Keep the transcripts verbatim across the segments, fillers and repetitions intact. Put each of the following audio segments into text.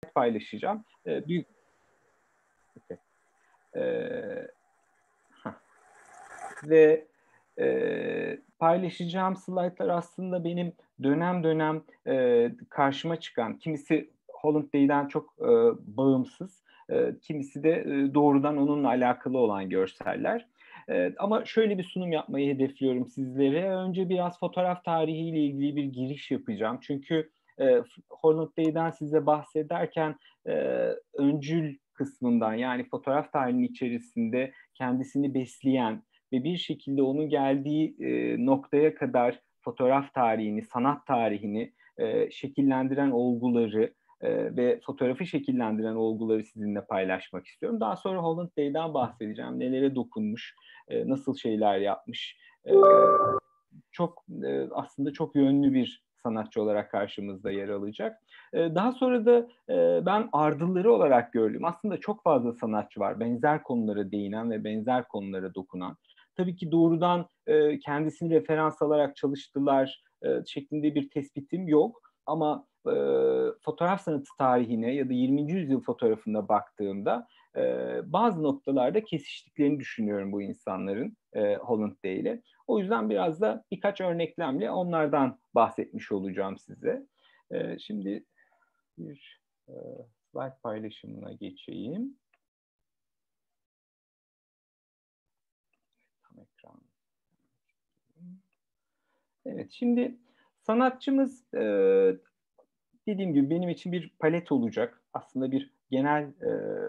paylaşacağım. E, büyük okay. e, ve e, paylaşacağım slaytlar aslında benim dönem dönem e, karşıma çıkan, kimisi Holland Day'den çok e, bağımsız, e, kimisi de e, doğrudan onunla alakalı olan görseller. E, ama şöyle bir sunum yapmayı hedefliyorum sizlere. Önce biraz fotoğraf tarihiyle ilgili bir giriş yapacağım. Çünkü e, Holland Day'den size bahsederken e, öncül kısmından, yani fotoğraf tarihinin içerisinde kendisini besleyen ve bir şekilde onun geldiği e, noktaya kadar fotoğraf tarihini, sanat tarihini e, şekillendiren olguları e, ve fotoğrafı şekillendiren olguları sizinle paylaşmak istiyorum. Daha sonra Holland Day'den bahsedeceğim. Nelere dokunmuş, e, nasıl şeyler yapmış. E, çok e, aslında çok yönlü bir sanatçı olarak karşımızda yer alacak. E, daha sonra da e, ben ardılları olarak gördüm. Aslında çok fazla sanatçı var. Benzer konulara değinen ve benzer konulara dokunan. Tabii ki doğrudan e, kendisini referans alarak çalıştılar e, şeklinde bir tespitim yok. Ama e, fotoğraf sanatı tarihine ya da yirminci yüzyıl fotoğrafına baktığımda e, bazı noktalarda kesiştiklerini düşünüyorum bu insanların e, Holland Day ile. O yüzden biraz da birkaç örneklemle onlardan bahsetmiş olacağım size. E, şimdi bir e, slide paylaşımına geçeyim. Tam ekran. Evet, şimdi sanatçımız e, dediğim gibi benim için bir palet olacak. Aslında bir genel, e,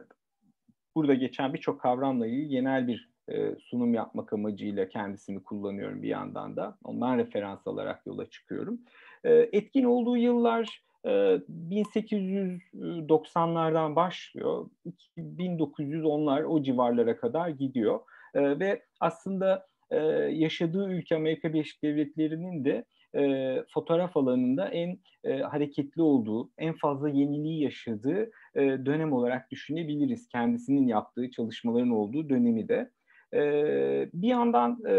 burada geçen birçok kavramla ilgili genel bir e, sunum yapmak amacıyla kendisini kullanıyorum bir yandan da. Ondan referans alarak yola çıkıyorum. E, etkin olduğu yıllar e, bin sekiz yüz doksanlardan başlıyor. bin dokuz yüz onlar o civarlara kadar gidiyor. E, ve aslında e, yaşadığı ülke Amerika Birleşik Devletleri'nin de e, fotoğraf alanında en e, hareketli olduğu, en fazla yeniliği yaşadığı e, dönem olarak düşünebiliriz. Kendisinin yaptığı çalışmaların olduğu dönemi de. E, bir yandan e,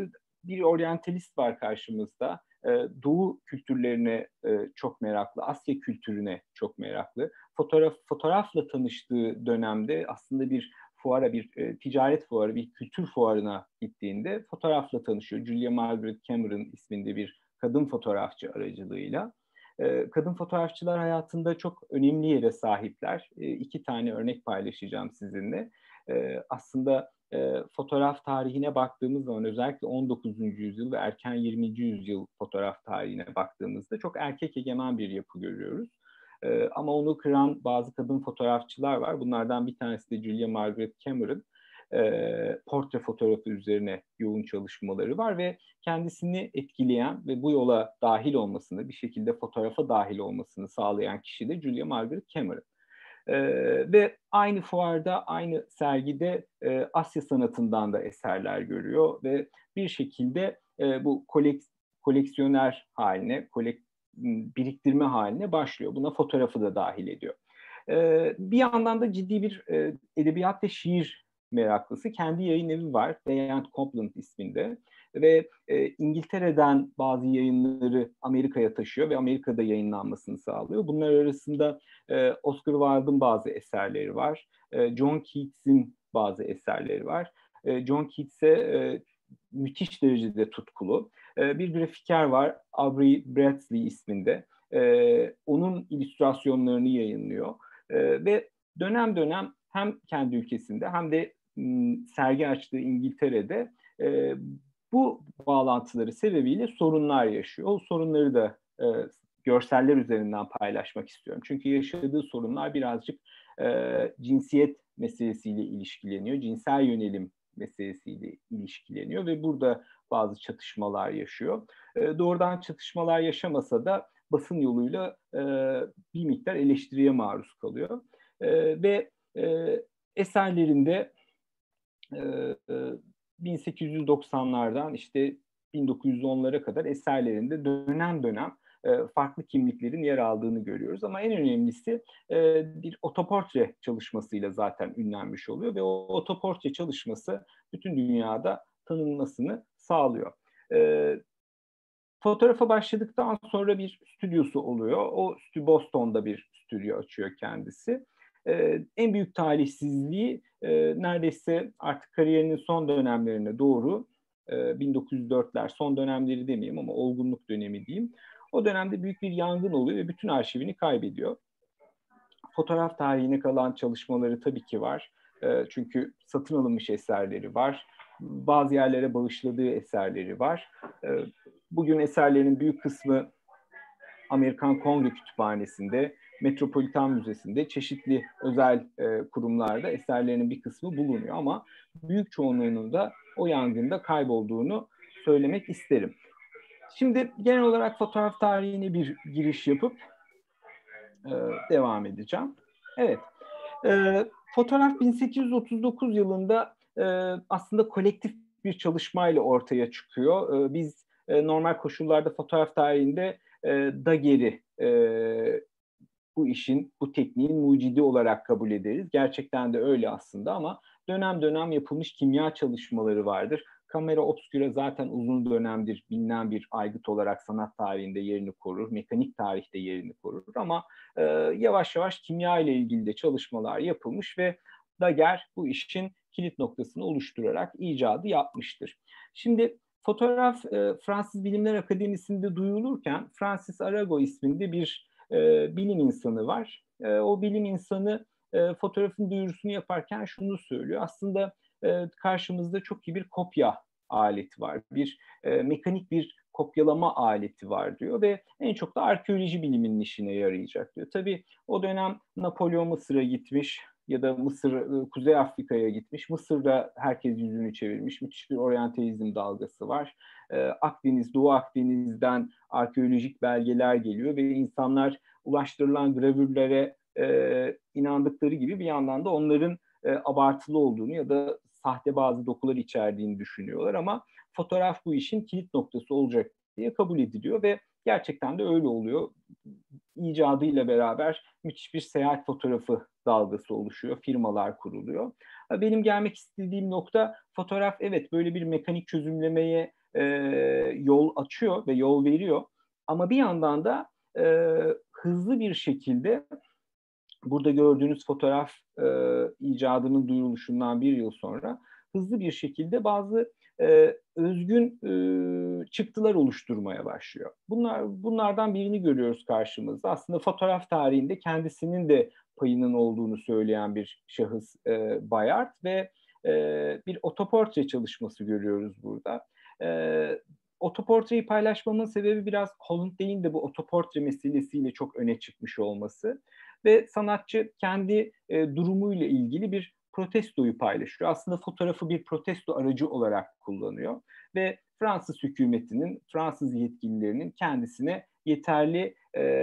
bir oryantalist var karşımızda. E, Doğu kültürlerine e, çok meraklı, Asya kültürüne çok meraklı. Fotoğraf fotoğrafla tanıştığı dönemde aslında bir fuara, bir e, ticaret fuarı, bir kültür fuarına gittiğinde fotoğrafla tanışıyor. Julia Margaret Cameron isminde bir kadın fotoğrafçı aracılığıyla. E, kadın fotoğrafçılar hayatında çok önemli yere sahipler. E, iki tane örnek paylaşacağım sizinle. E, aslında e, fotoğraf tarihine baktığımız zaman, özellikle on dokuzuncu yüzyıl ve erken yirminci yüzyıl fotoğraf tarihine baktığımızda çok erkek egemen bir yapı görüyoruz. Ee, ama onu kıran bazı kadın fotoğrafçılar var. Bunlardan bir tanesi de Julia Margaret Cameron. Ee, portre fotoğrafı üzerine yoğun çalışmaları var ve kendisini etkileyen ve bu yola dahil olmasını, bir şekilde fotoğrafa dahil olmasını sağlayan kişi de Julia Margaret Cameron. Ee, ve aynı fuarda, aynı sergide e, Asya sanatından da eserler görüyor ve bir şekilde e, bu kolek, koleksiyoner haline, kolek, biriktirme haline başlıyor. Buna fotoğrafı da dahil ediyor. Ee, bir yandan da ciddi bir e, edebiyat ve şiir meraklısı. Kendi yayın evi var, Day and Copland isminde. Ve e, İngiltere'den bazı yayınları Amerika'ya taşıyor ve Amerika'da yayınlanmasını sağlıyor. Bunlar arasında e, Oscar Wilde'ın bazı eserleri var. E, John Keats'in bazı eserleri var. E, John Keats'e e, müthiş derecede tutkulu. E, bir grafiker var, Aubrey Bradley isminde. E, onun illüstrasyonlarını yayınlıyor. E, ve dönem dönem hem kendi ülkesinde hem de m, sergi açtığı İngiltere'de e, bu bağlantıları sebebiyle sorunlar yaşıyor. O sorunları da e, görseller üzerinden paylaşmak istiyorum. Çünkü yaşadığı sorunlar birazcık e, cinsiyet meselesiyle ilişkileniyor. Cinsel yönelim meselesiyle ilişkileniyor ve burada bazı çatışmalar yaşıyor. E, doğrudan çatışmalar yaşamasa da basın yoluyla e, bir miktar eleştiriye maruz kalıyor. E, ve e, eserlerinde e, bin sekiz yüz doksanlardan işte bin dokuz yüz onlara kadar eserlerinde dönem dönem e, farklı kimliklerin yer aldığını görüyoruz. Ama en önemlisi e, bir otoportre çalışmasıyla zaten ünlenmiş oluyor ve o otoportre çalışması bütün dünyada tanınmasını sağlıyor. E, Fotoğrafa başladıktan sonra bir stüdyosu oluyor. O stü Boston'da bir stüdyo açıyor kendisi. E, en büyük talihsizliği e, neredeyse artık kariyerinin son dönemlerine doğru, e, bin dokuz yüz dörtler son dönemleri demeyeyim ama olgunluk dönemi diyeyim. O dönemde büyük bir yangın oluyor ve bütün arşivini kaybediyor. Fotoğraf tarihine kalan çalışmaları tabii ki var. E, çünkü satın alınmış eserleri var. Bazı yerlere bağışladığı eserleri var. E, bugün eserlerin büyük kısmı Amerikan Kongre Kütüphanesi'nde, Metropolitan Müzesi'nde, çeşitli özel e, kurumlarda eserlerinin bir kısmı bulunuyor ama büyük çoğunluğunun da o yangında kaybolduğunu söylemek isterim. Şimdi genel olarak fotoğraf tarihine bir giriş yapıp e, devam edeceğim. Evet, e, fotoğraf bin sekiz yüz otuz dokuz yılında e, aslında kolektif bir çalışmayla ortaya çıkıyor. E, biz e, normal koşullarda fotoğraf tarihinde e, Daguerre'i e, bu işin, bu tekniğin mucidi olarak kabul ederiz. Gerçekten de öyle aslında ama dönem dönem yapılmış kimya çalışmaları vardır. Kamera obsküre zaten uzun dönemdir bilinen bir aygıt olarak sanat tarihinde yerini korur, mekanik tarihte yerini korur ama e, yavaş yavaş kimya ile ilgili de çalışmalar yapılmış ve Daguerre bu işin kilit noktasını oluşturarak icadı yapmıştır. Şimdi fotoğraf e, Fransız Bilimler Akademisi'nde duyulurken Francis Arago isminde bir e, bilim insanı var. E, o bilim insanı e, fotoğrafın duyurusunu yaparken şunu söylüyor. Aslında e, karşımızda çok iyi bir kopya aleti var. Bir e, mekanik bir kopyalama aleti var diyor ve en çok da arkeoloji biliminin işine yarayacak diyor. Tabii o dönem Napolyon Mısır'a gitmiş ya da Mısır, Kuzey Afrika'ya gitmiş. Mısır'da herkes yüzünü çevirmiş. Müthiş bir oryantalizm dalgası var. Akdeniz, Doğu Akdeniz'den arkeolojik belgeler geliyor ve insanlar ulaştırılan gravürlere e, inandıkları gibi bir yandan da onların e, abartılı olduğunu ya da sahte bazı dokular içerdiğini düşünüyorlar ama fotoğraf bu işin kilit noktası olacak diye kabul ediliyor ve gerçekten de öyle oluyor. İcadıyla beraber müthiş bir seyahat fotoğrafı dalgası oluşuyor, firmalar kuruluyor. Benim gelmek istediğim nokta fotoğraf evet böyle bir mekanik çözümlemeye e, yol açıyor ve yol veriyor ama bir yandan da e, hızlı bir şekilde burada gördüğünüz fotoğraf e, icadının duyuruluşundan bir yıl sonra hızlı bir şekilde bazı e, özgün e, çıktılar oluşturmaya başlıyor. Bunlar bunlardan birini görüyoruz karşımızda. Aslında fotoğraf tarihinde kendisinin de payının olduğunu söyleyen bir şahıs e, Bayard ve e, bir otoportre çalışması görüyoruz burada. E, otoportreyi paylaşmamın sebebi biraz Holland'in de bu otoportre meselesiyle çok öne çıkmış olması. Ve sanatçı kendi e, durumuyla ilgili bir protestoyu paylaşıyor. Aslında fotoğrafı bir protesto aracı olarak kullanıyor ve Fransız hükümetinin, Fransız yetkililerinin kendisine yeterli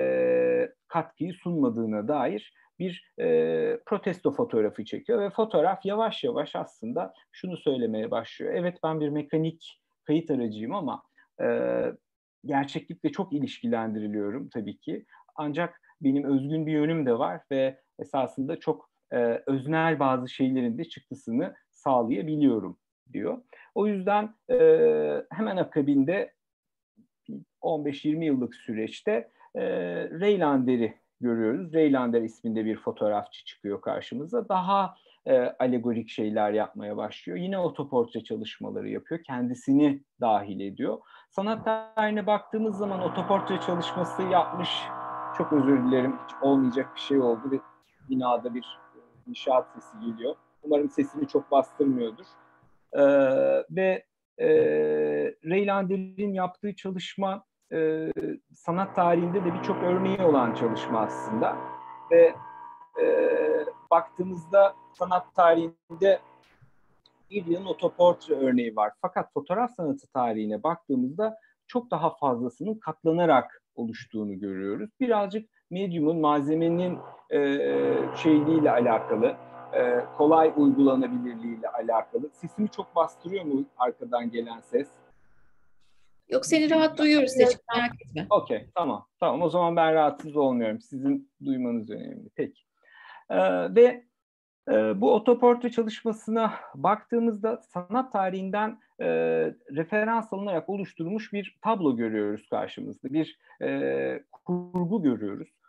e, katkıyı sunmadığına dair bir e, protesto fotoğrafı çekiyor ve fotoğraf yavaş yavaş aslında şunu söylemeye başlıyor. Evet ben bir mekanik kayıt aracıyım ama e, gerçeklikle çok ilişkilendiriliyorum tabii ki. Ancak benim özgün bir yönüm de var ve esasında çok e, öznel bazı şeylerin de çıktısını sağlayabiliyorum diyor. O yüzden e, hemen akabinde on beş yirmi yıllık süreçte e, Reylander'i görüyoruz. Reylander isminde bir fotoğrafçı çıkıyor karşımıza. Daha e, alegorik şeyler yapmaya başlıyor. Yine otoportre çalışmaları yapıyor. Kendisini dahil ediyor. Sanat tarihine baktığımız zaman otoportre çalışması yapmış. Çok özür dilerim. Hiç olmayacak bir şey oldu ve binada bir inşaat sesi geliyor. Umarım sesini çok bastırmıyordur. Ee, ve e, Reylander'in yaptığı çalışma e, sanat tarihinde de birçok örneği olan çalışma aslında. Ve e, baktığımızda sanat tarihinde bir yılın otoportre örneği var. Fakat fotoğraf sanatı tarihine baktığımızda çok daha fazlasının katlanarak oluştuğunu görüyoruz. Birazcık medyumun, malzemenin e, şeyliğiyle alakalı, e, kolay uygulanabilirliğiyle alakalı. Sesimi çok bastırıyor mu arkadan gelen ses? Yok seni rahat duyuyoruz Seçim, merak etme. Okey, tamam. Tamam, o zaman ben rahatsız olmuyorum. Sizin duymanız önemli. Peki. Ee, ve e, bu otoportre çalışmasına baktığımızda sanat tarihinden e, referans alınarak oluşturulmuş bir tablo görüyoruz karşımızda. Bir e, kurgu görüyoruz.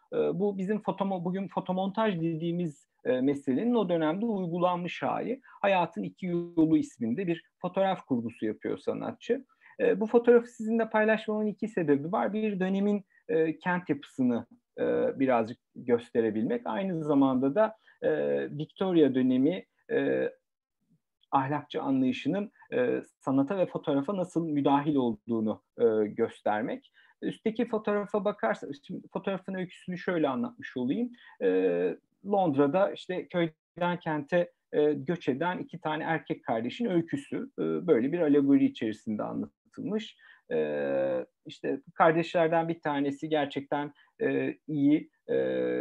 E, bu bizim fotomo, bugün fotomontaj dediğimiz e, meselenin o dönemde uygulanmış hali. Hayatın İki Yolu isminde bir fotoğraf kurgusu yapıyor sanatçı. E, bu fotoğrafı sizinle paylaşmamın iki sebebi var. Bir, dönemin e, kent yapısını e, birazcık gösterebilmek. Aynı zamanda da e, Victoria dönemi e, ahlakçı anlayışının e, sanata ve fotoğrafa nasıl müdahil olduğunu e, göstermek. Üstteki fotoğrafa bakarsanız, şimdi fotoğrafın öyküsünü şöyle anlatmış olayım. E, Londra'da işte köyden kente e, göç eden iki tane erkek kardeşin öyküsü e, böyle bir alegori içerisinde anlatılmış. E, işte kardeşlerden bir tanesi gerçekten e, iyi, e,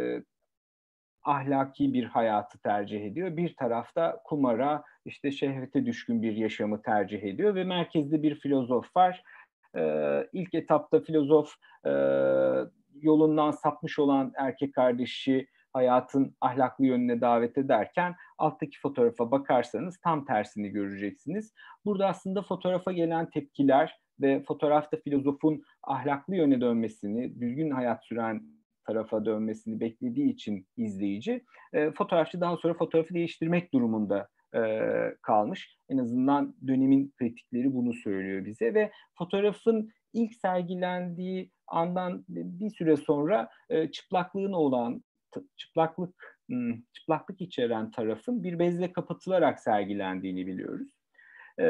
ahlaki bir hayatı tercih ediyor. Bir tarafta kumara, işte şehvete düşkün bir yaşamı tercih ediyor ve merkezde bir filozof var. Ee, ilk etapta filozof e, yolundan sapmış olan erkek kardeşi hayatın ahlaklı yönüne davet ederken alttaki fotoğrafa bakarsanız tam tersini göreceksiniz. Burada aslında fotoğrafa gelen tepkiler ve fotoğrafta filozofun ahlaklı yöne dönmesini, düzgün hayat süren tarafa dönmesini beklediği için izleyici, e, fotoğrafçı daha sonra fotoğrafı değiştirmek durumunda e, kalmış. En azından dönemin kritikleri bunu söylüyor bize ve fotoğrafın ilk sergilendiği andan bir süre sonra e, çıplaklığın olan, çıplaklık hmm, çıplaklık içeren tarafın bir bezle kapatılarak sergilendiğini biliyoruz. E,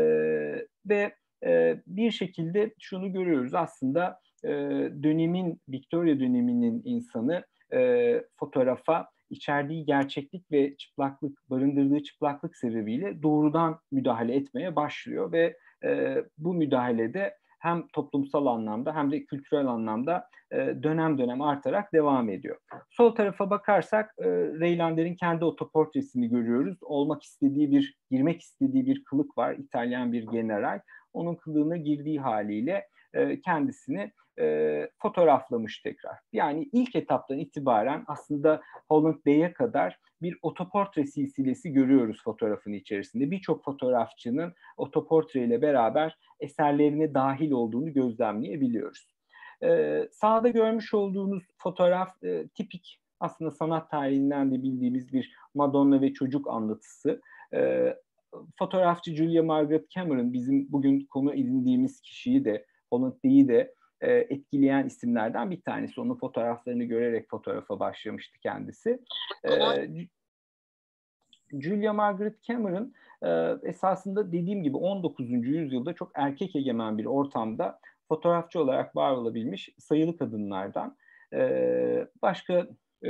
ve e, bir şekilde şunu görüyoruz aslında, e, dönemin, Victoria döneminin insanı e, fotoğrafa içerdiği gerçeklik ve çıplaklık, barındırdığı çıplaklık sebebiyle doğrudan müdahale etmeye başlıyor ve e, bu müdahalede hem toplumsal anlamda hem de kültürel anlamda e, dönem dönem artarak devam ediyor. Sol tarafa bakarsak e, Reylander'in kendi otoportresini görüyoruz. Olmak istediği bir, girmek istediği bir kılık var. İtalyan bir general. Onun kılığına girdiği haliyle e, kendisini e, fotoğraflamış tekrar. Yani ilk etaptan itibaren aslında Holland Bey'e kadar bir otoportre silsilesi görüyoruz fotoğrafın içerisinde. Birçok fotoğrafçının otoportre ile beraber eserlerine dahil olduğunu gözlemleyebiliyoruz. Ee, sağda görmüş olduğunuz fotoğraf e, tipik, aslında sanat tarihinden de bildiğimiz bir Madonna ve çocuk anlatısı. Ee, fotoğrafçı Julia Margaret Cameron, bizim bugün konu edindiğimiz kişiyi de, Holland Bey'i de e, etkileyen isimlerden bir tanesi. Onun fotoğraflarını görerek fotoğrafa başlamıştı kendisi. E, Julia Margaret Cameron e, esasında dediğim gibi on dokuzuncu yüzyılda çok erkek egemen bir ortamda fotoğrafçı olarak var olabilmiş sayılı kadınlardan. E, başka e,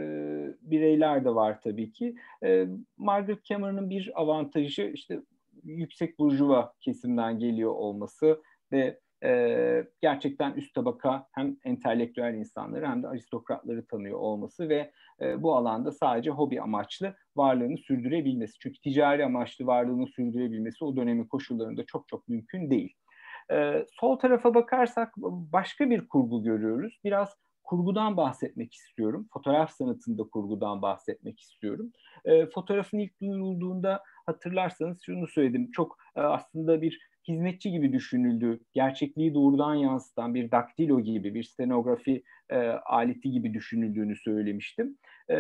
bireyler de var tabii ki. E, Margaret Cameron'ın bir avantajı işte yüksek burjuva kesimden geliyor olması ve e, gerçekten üst tabaka hem entelektüel insanları hem de aristokratları tanıyor olması ve e, bu alanda sadece hobi amaçlı varlığını sürdürebilmesi. Çünkü ticari amaçlı varlığını sürdürebilmesi o dönemin koşullarında çok çok mümkün değil. E, sol tarafa bakarsak başka bir kurgu görüyoruz. Biraz kurgudan bahsetmek istiyorum. Fotoğraf sanatında kurgudan bahsetmek istiyorum. E, fotoğrafın ilk duyurulduğunda hatırlarsanız şunu söyledim. Çok e, aslında bir hizmetçi gibi düşünüldü. Gerçekliği doğrudan yansıtan bir daktilo gibi, bir stenografi e, aleti gibi düşünüldüğünü söylemiştim.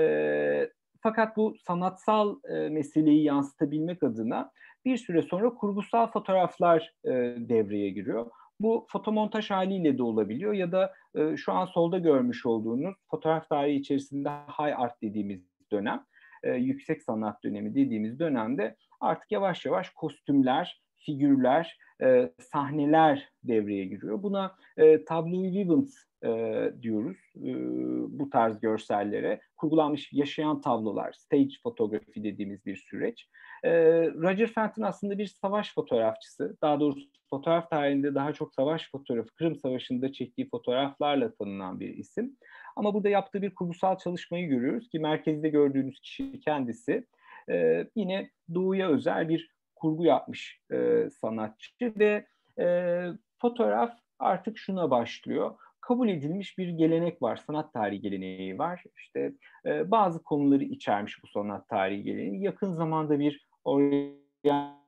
E, fakat bu sanatsal e, meseleyi yansıtabilmek adına bir süre sonra kurgusal fotoğraflar e, devreye giriyor. Bu fotomontaj haliyle de olabiliyor ya da e, şu an solda görmüş olduğunuz fotoğraf tarihi içerisinde high art dediğimiz dönem, e, yüksek sanat dönemi dediğimiz dönemde artık yavaş yavaş kostümler, figürler, e, sahneler devreye giriyor. Buna e, tableau vivant e, diyoruz e, bu tarz görsellere. Kurgulanmış yaşayan tablolar, stage fotoğrafı dediğimiz bir süreç. E, Roger Fenton aslında bir savaş fotoğrafçısı. Daha doğrusu fotoğraf tarihinde daha çok savaş fotoğrafı, Kırım Savaşı'nda çektiği fotoğraflarla tanınan bir isim. Ama burada yaptığı bir kurgusal çalışmayı görüyoruz ki merkezde gördüğünüz kişi kendisi. E, yine doğuya özel bir kurgu yapmış e, sanatçı ve e, fotoğraf artık şuna başlıyor. Kabul edilmiş bir gelenek var, sanat tarihi geleneği var. İşte e, bazı konuları içermiş bu sanat tarihi geleneği. Yakın zamanda bir oryantal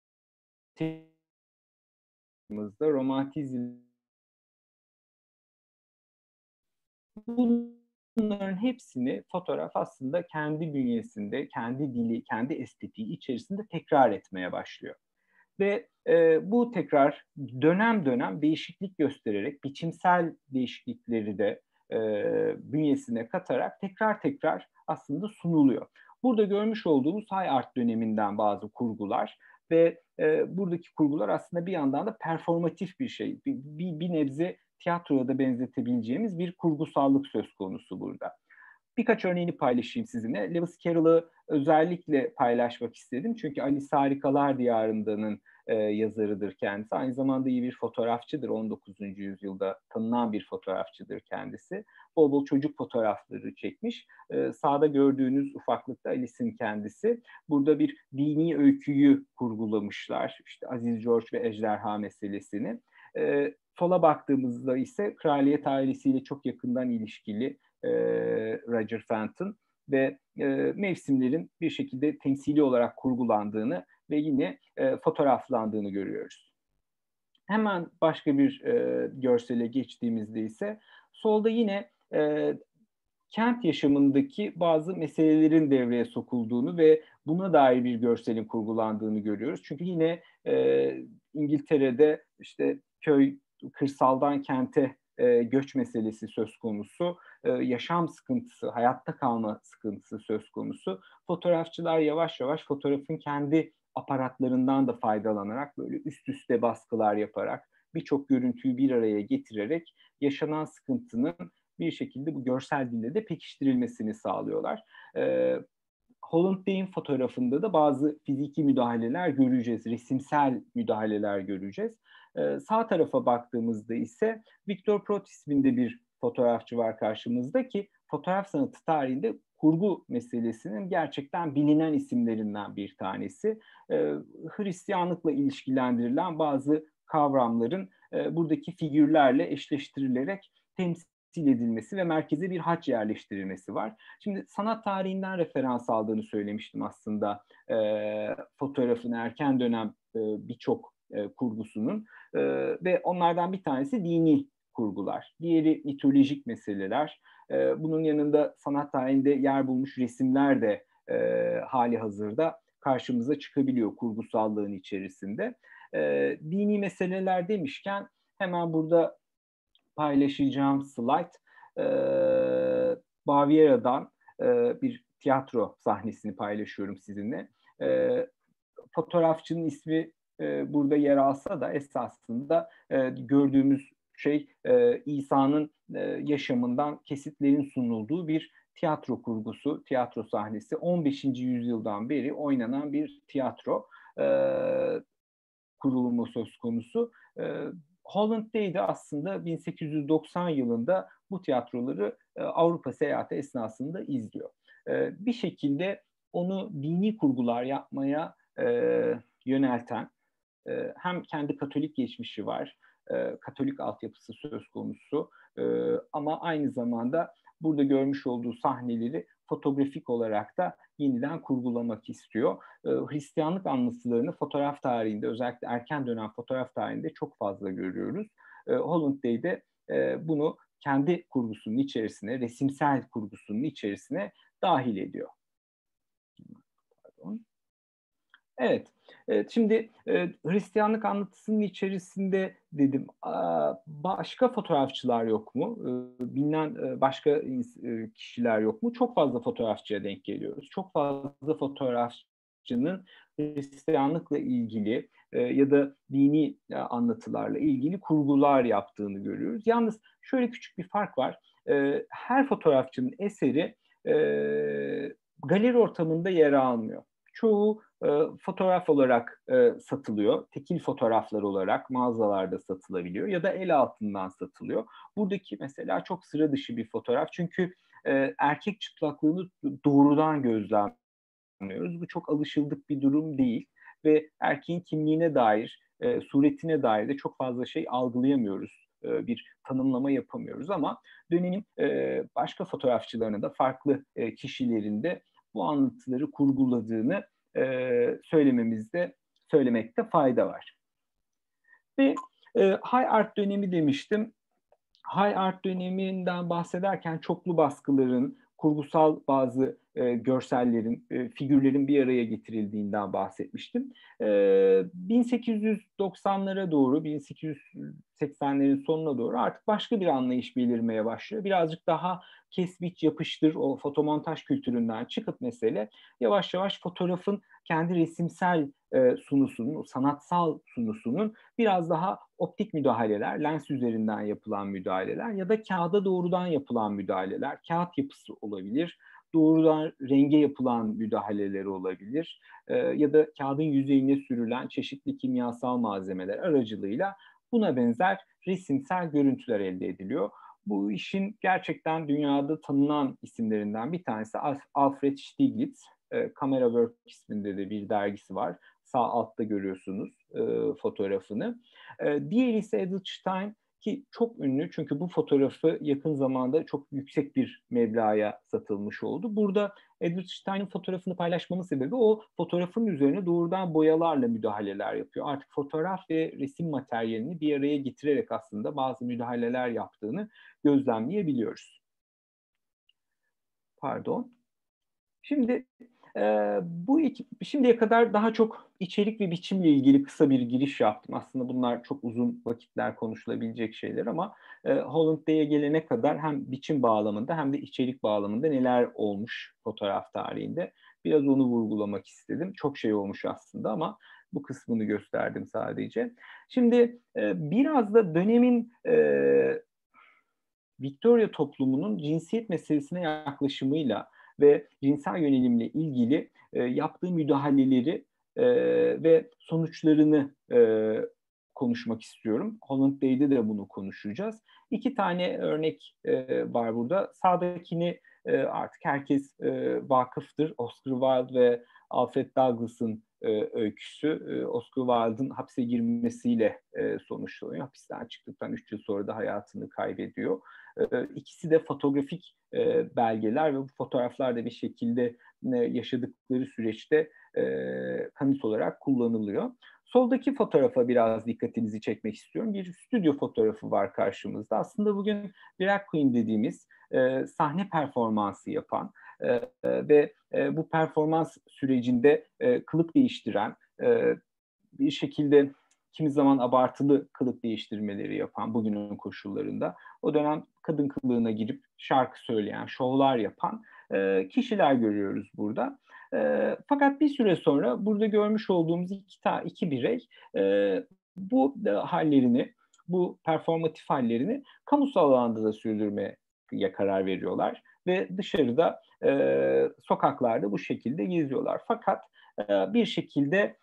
romantizm bunların hepsini fotoğraf aslında kendi bünyesinde, kendi dili, kendi estetiği içerisinde tekrar etmeye başlıyor. Ve e, bu tekrar dönem dönem değişiklik göstererek, biçimsel değişiklikleri de e, bünyesine katarak tekrar tekrar aslında sunuluyor. Burada görmüş olduğumuz high art döneminden bazı kurgular ve e, buradaki kurgular aslında bir yandan da performatif bir şey. Bir, bir, bir nebze tiyatroya da benzetebileceğimiz bir kurgusallık söz konusu burada. Birkaç örneğini paylaşayım sizinle. Lewis Carroll'ı özellikle paylaşmak istedim. Çünkü Alice Harikalar Diyarında'nın e, yazarıdır kendisi. Aynı zamanda iyi bir fotoğrafçıdır. on dokuzuncu yüzyılda tanınan bir fotoğrafçıdır kendisi. Bol bol çocuk fotoğrafları çekmiş. E, sağda gördüğünüz ufaklıkta Alice'in kendisi. Burada bir dini öyküyü kurgulamışlar. İşte Aziz George ve ejderha meselesini. E, sola baktığımızda ise kraliyet ailesiyle çok yakından ilişkili Roger Fenton ve e, mevsimlerin bir şekilde temsili olarak kurgulandığını ve yine e, fotoğraflandığını görüyoruz. Hemen başka bir e, görsele geçtiğimizde ise solda yine e, kent yaşamındaki bazı meselelerin devreye sokulduğunu ve buna dair bir görselin kurgulandığını görüyoruz. Çünkü yine e, İngiltere'de işte köy, kırsaldan kente e, göç meselesi söz konusu, e, yaşam sıkıntısı, hayatta kalma sıkıntısı söz konusu. Fotoğrafçılar yavaş yavaş fotoğrafın kendi aparatlarından da faydalanarak böyle üst üste baskılar yaparak birçok görüntüyü bir araya getirerek yaşanan sıkıntının bir şekilde bu görsel dille de pekiştirilmesini sağlıyorlar. Ee, Holland Bey'in fotoğrafında da bazı fiziki müdahaleler göreceğiz, resimsel müdahaleler göreceğiz. Ee, sağ tarafa baktığımızda ise Victor Prout isminde bir fotoğrafçı var karşımızda ki fotoğraf sanatı tarihinde kurgu meselesinin gerçekten bilinen isimlerinden bir tanesi. Ee, Hristiyanlıkla ilişkilendirilen bazı kavramların e, buradaki figürlerle eşleştirilerek temsil edilmesi ve merkeze bir haç yerleştirilmesi var. Şimdi sanat tarihinden referans aldığını söylemiştim aslında e, fotoğrafın erken dönem e, birçok e, kurgusunun e, ve onlardan bir tanesi dini kurgular. Diğeri mitolojik meseleler. E, bunun yanında sanat tarihinde yer bulmuş resimler de e, hali hazırda karşımıza çıkabiliyor kurgusallığın içerisinde. E, dini meseleler demişken hemen burada paylaşacağım slide e, Baviera'dan e, bir tiyatro sahnesini paylaşıyorum sizinle. E, fotoğrafçının ismi e, burada yer alsa da esasında e, gördüğümüz şey e, İsa'nın e, yaşamından kesitlerin sunulduğu bir tiyatro kurgusu, tiyatro sahnesi. on beşinci yüzyıldan beri oynanan bir tiyatro e, kurulumu söz konusu. E, Holland Day de aslında bin sekiz yüz doksan yılında bu tiyatroları e, Avrupa seyahati esnasında izliyor. E, bir şekilde onu dini kurgular yapmaya e, yönelten, e, hem kendi Katolik geçmişi var, e, Katolik altyapısı söz konusu e, ama aynı zamanda burada görmüş olduğu sahneleri fotoğrafik olarak da yeniden kurgulamak istiyor. E, Hristiyanlık anlatılarını fotoğraf tarihinde, özellikle erken dönem fotoğraf tarihinde çok fazla görüyoruz. E, Holland Day'de e, bunu kendi kurgusunun içerisine, resimsel kurgusunun içerisine dahil ediyor. Pardon. Evet, evet. Şimdi e, Hristiyanlık anlatısının içerisinde dedim, a, başka fotoğrafçılar yok mu? E, bilinen e, başka e, kişiler yok mu? Çok fazla fotoğrafçıya denk geliyoruz. Çok fazla fotoğrafçının Hristiyanlıkla ilgili e, ya da dini e, anlatılarla ilgili kurgular yaptığını görüyoruz. Yalnız şöyle küçük bir fark var. E, her fotoğrafçının eseri e, galeri ortamında yer almıyor. Çoğu e, fotoğraf olarak e, satılıyor. Tekil fotoğraflar olarak mağazalarda satılabiliyor ya da el altından satılıyor. Buradaki mesela çok sıra dışı bir fotoğraf. Çünkü e, erkek çıplaklığını doğrudan gözlemliyoruz. Bu çok alışıldık bir durum değil ve erkeğin kimliğine dair, e, suretine dair de çok fazla şey algılayamıyoruz. E, bir tanımlama yapamıyoruz ama dönemin e, başka fotoğrafçılarının da farklı e, kişilerinde bu anlatıları kurguladığını e, söylememizde, söylemekte fayda var. Ve e, High Art dönemi demiştim. High Art döneminden bahsederken çoklu baskıların, kurgusal bazı e, görsellerin, e, figürlerin bir araya getirildiğinden bahsetmiştim. E, bin sekiz yüz doksanlara doğru, bin sekiz yüz seksenlerin sonuna doğru artık başka bir anlayış belirmeye başlıyor. Birazcık daha kes biç yapıştır, o fotomontaj kültüründen çıkıp mesele yavaş yavaş fotoğrafın kendi resimsel e, sunusunun, sanatsal sunusunun biraz daha optik müdahaleler, lens üzerinden yapılan müdahaleler ya da kağıda doğrudan yapılan müdahaleler, kağıt yapısı olabilir, doğrudan renge yapılan müdahaleleri olabilir e, ya da kağıdın yüzeyine sürülen çeşitli kimyasal malzemeler aracılığıyla buna benzer resimsel görüntüler elde ediliyor. Bu işin gerçekten dünyada tanınan isimlerinden bir tanesi Alfred Stieglitz. E, Camera Work isminde de bir dergisi var. Sağ altta görüyorsunuz e, fotoğrafını. E, diğeri ise Edward Stein ki çok ünlü çünkü bu fotoğrafı yakın zamanda çok yüksek bir meblağa satılmış oldu. Burada Edward Stein'in fotoğrafını paylaşmamın sebebi o fotoğrafın üzerine doğrudan boyalarla müdahaleler yapıyor. Artık fotoğraf ve resim materyalini bir araya getirerek aslında bazı müdahaleler yaptığını gözlemleyebiliyoruz. Pardon. Şimdi e, bu iki, şimdiye kadar daha çok içerik ve biçimle ilgili kısa bir giriş yaptım. Aslında bunlar çok uzun vakitler konuşulabilecek şeyler ama e, Holland Day'e gelene kadar hem biçim bağlamında hem de içerik bağlamında neler olmuş fotoğraf tarihinde biraz onu vurgulamak istedim. Çok şey olmuş aslında ama bu kısmını gösterdim sadece. Şimdi e, biraz da dönemin e, Victoria toplumunun cinsiyet meselesine yaklaşımıyla ve cinsel yönelimle ilgili e, yaptığı müdahaleleri e, ve sonuçlarını e, konuşmak istiyorum. Holland Day'de de bunu konuşacağız. İki tane örnek e, var burada. Sağdakini e, artık herkes e, vakıftır. Oscar Wilde ve Alfred Douglas'ın e, öyküsü. E, Oscar Wilde'ın hapse girmesiyle e, sonuçlanıyor. Hapisten çıktıktan üç yıl sonra da hayatını kaybediyor. E, ikisi de fotoğrafik e, belgeler ve bu fotoğraflar da bir şekilde e, yaşadıkları süreçte e, kanıt olarak kullanılıyor. Soldaki fotoğrafa biraz dikkatinizi çekmek istiyorum. Bir stüdyo fotoğrafı var karşımızda. Aslında bugün drag queen dediğimiz e, sahne performansı yapan e, ve e, bu performans sürecinde e, kılık değiştiren, e, bir şekilde kimi zaman abartılı kılık değiştirmeleri yapan bugünün koşullarında o dönem kadın kılığına girip şarkı söyleyen, şovlar yapan e, kişiler görüyoruz burada. E, fakat bir süre sonra burada görmüş olduğumuz iki, ta, iki birey e, bu e, hallerini, bu performatif hallerini kamusal alanda da sürdürmeye karar veriyorlar ve dışarıda e, sokaklarda bu şekilde geziyorlar. Fakat e, bir şekilde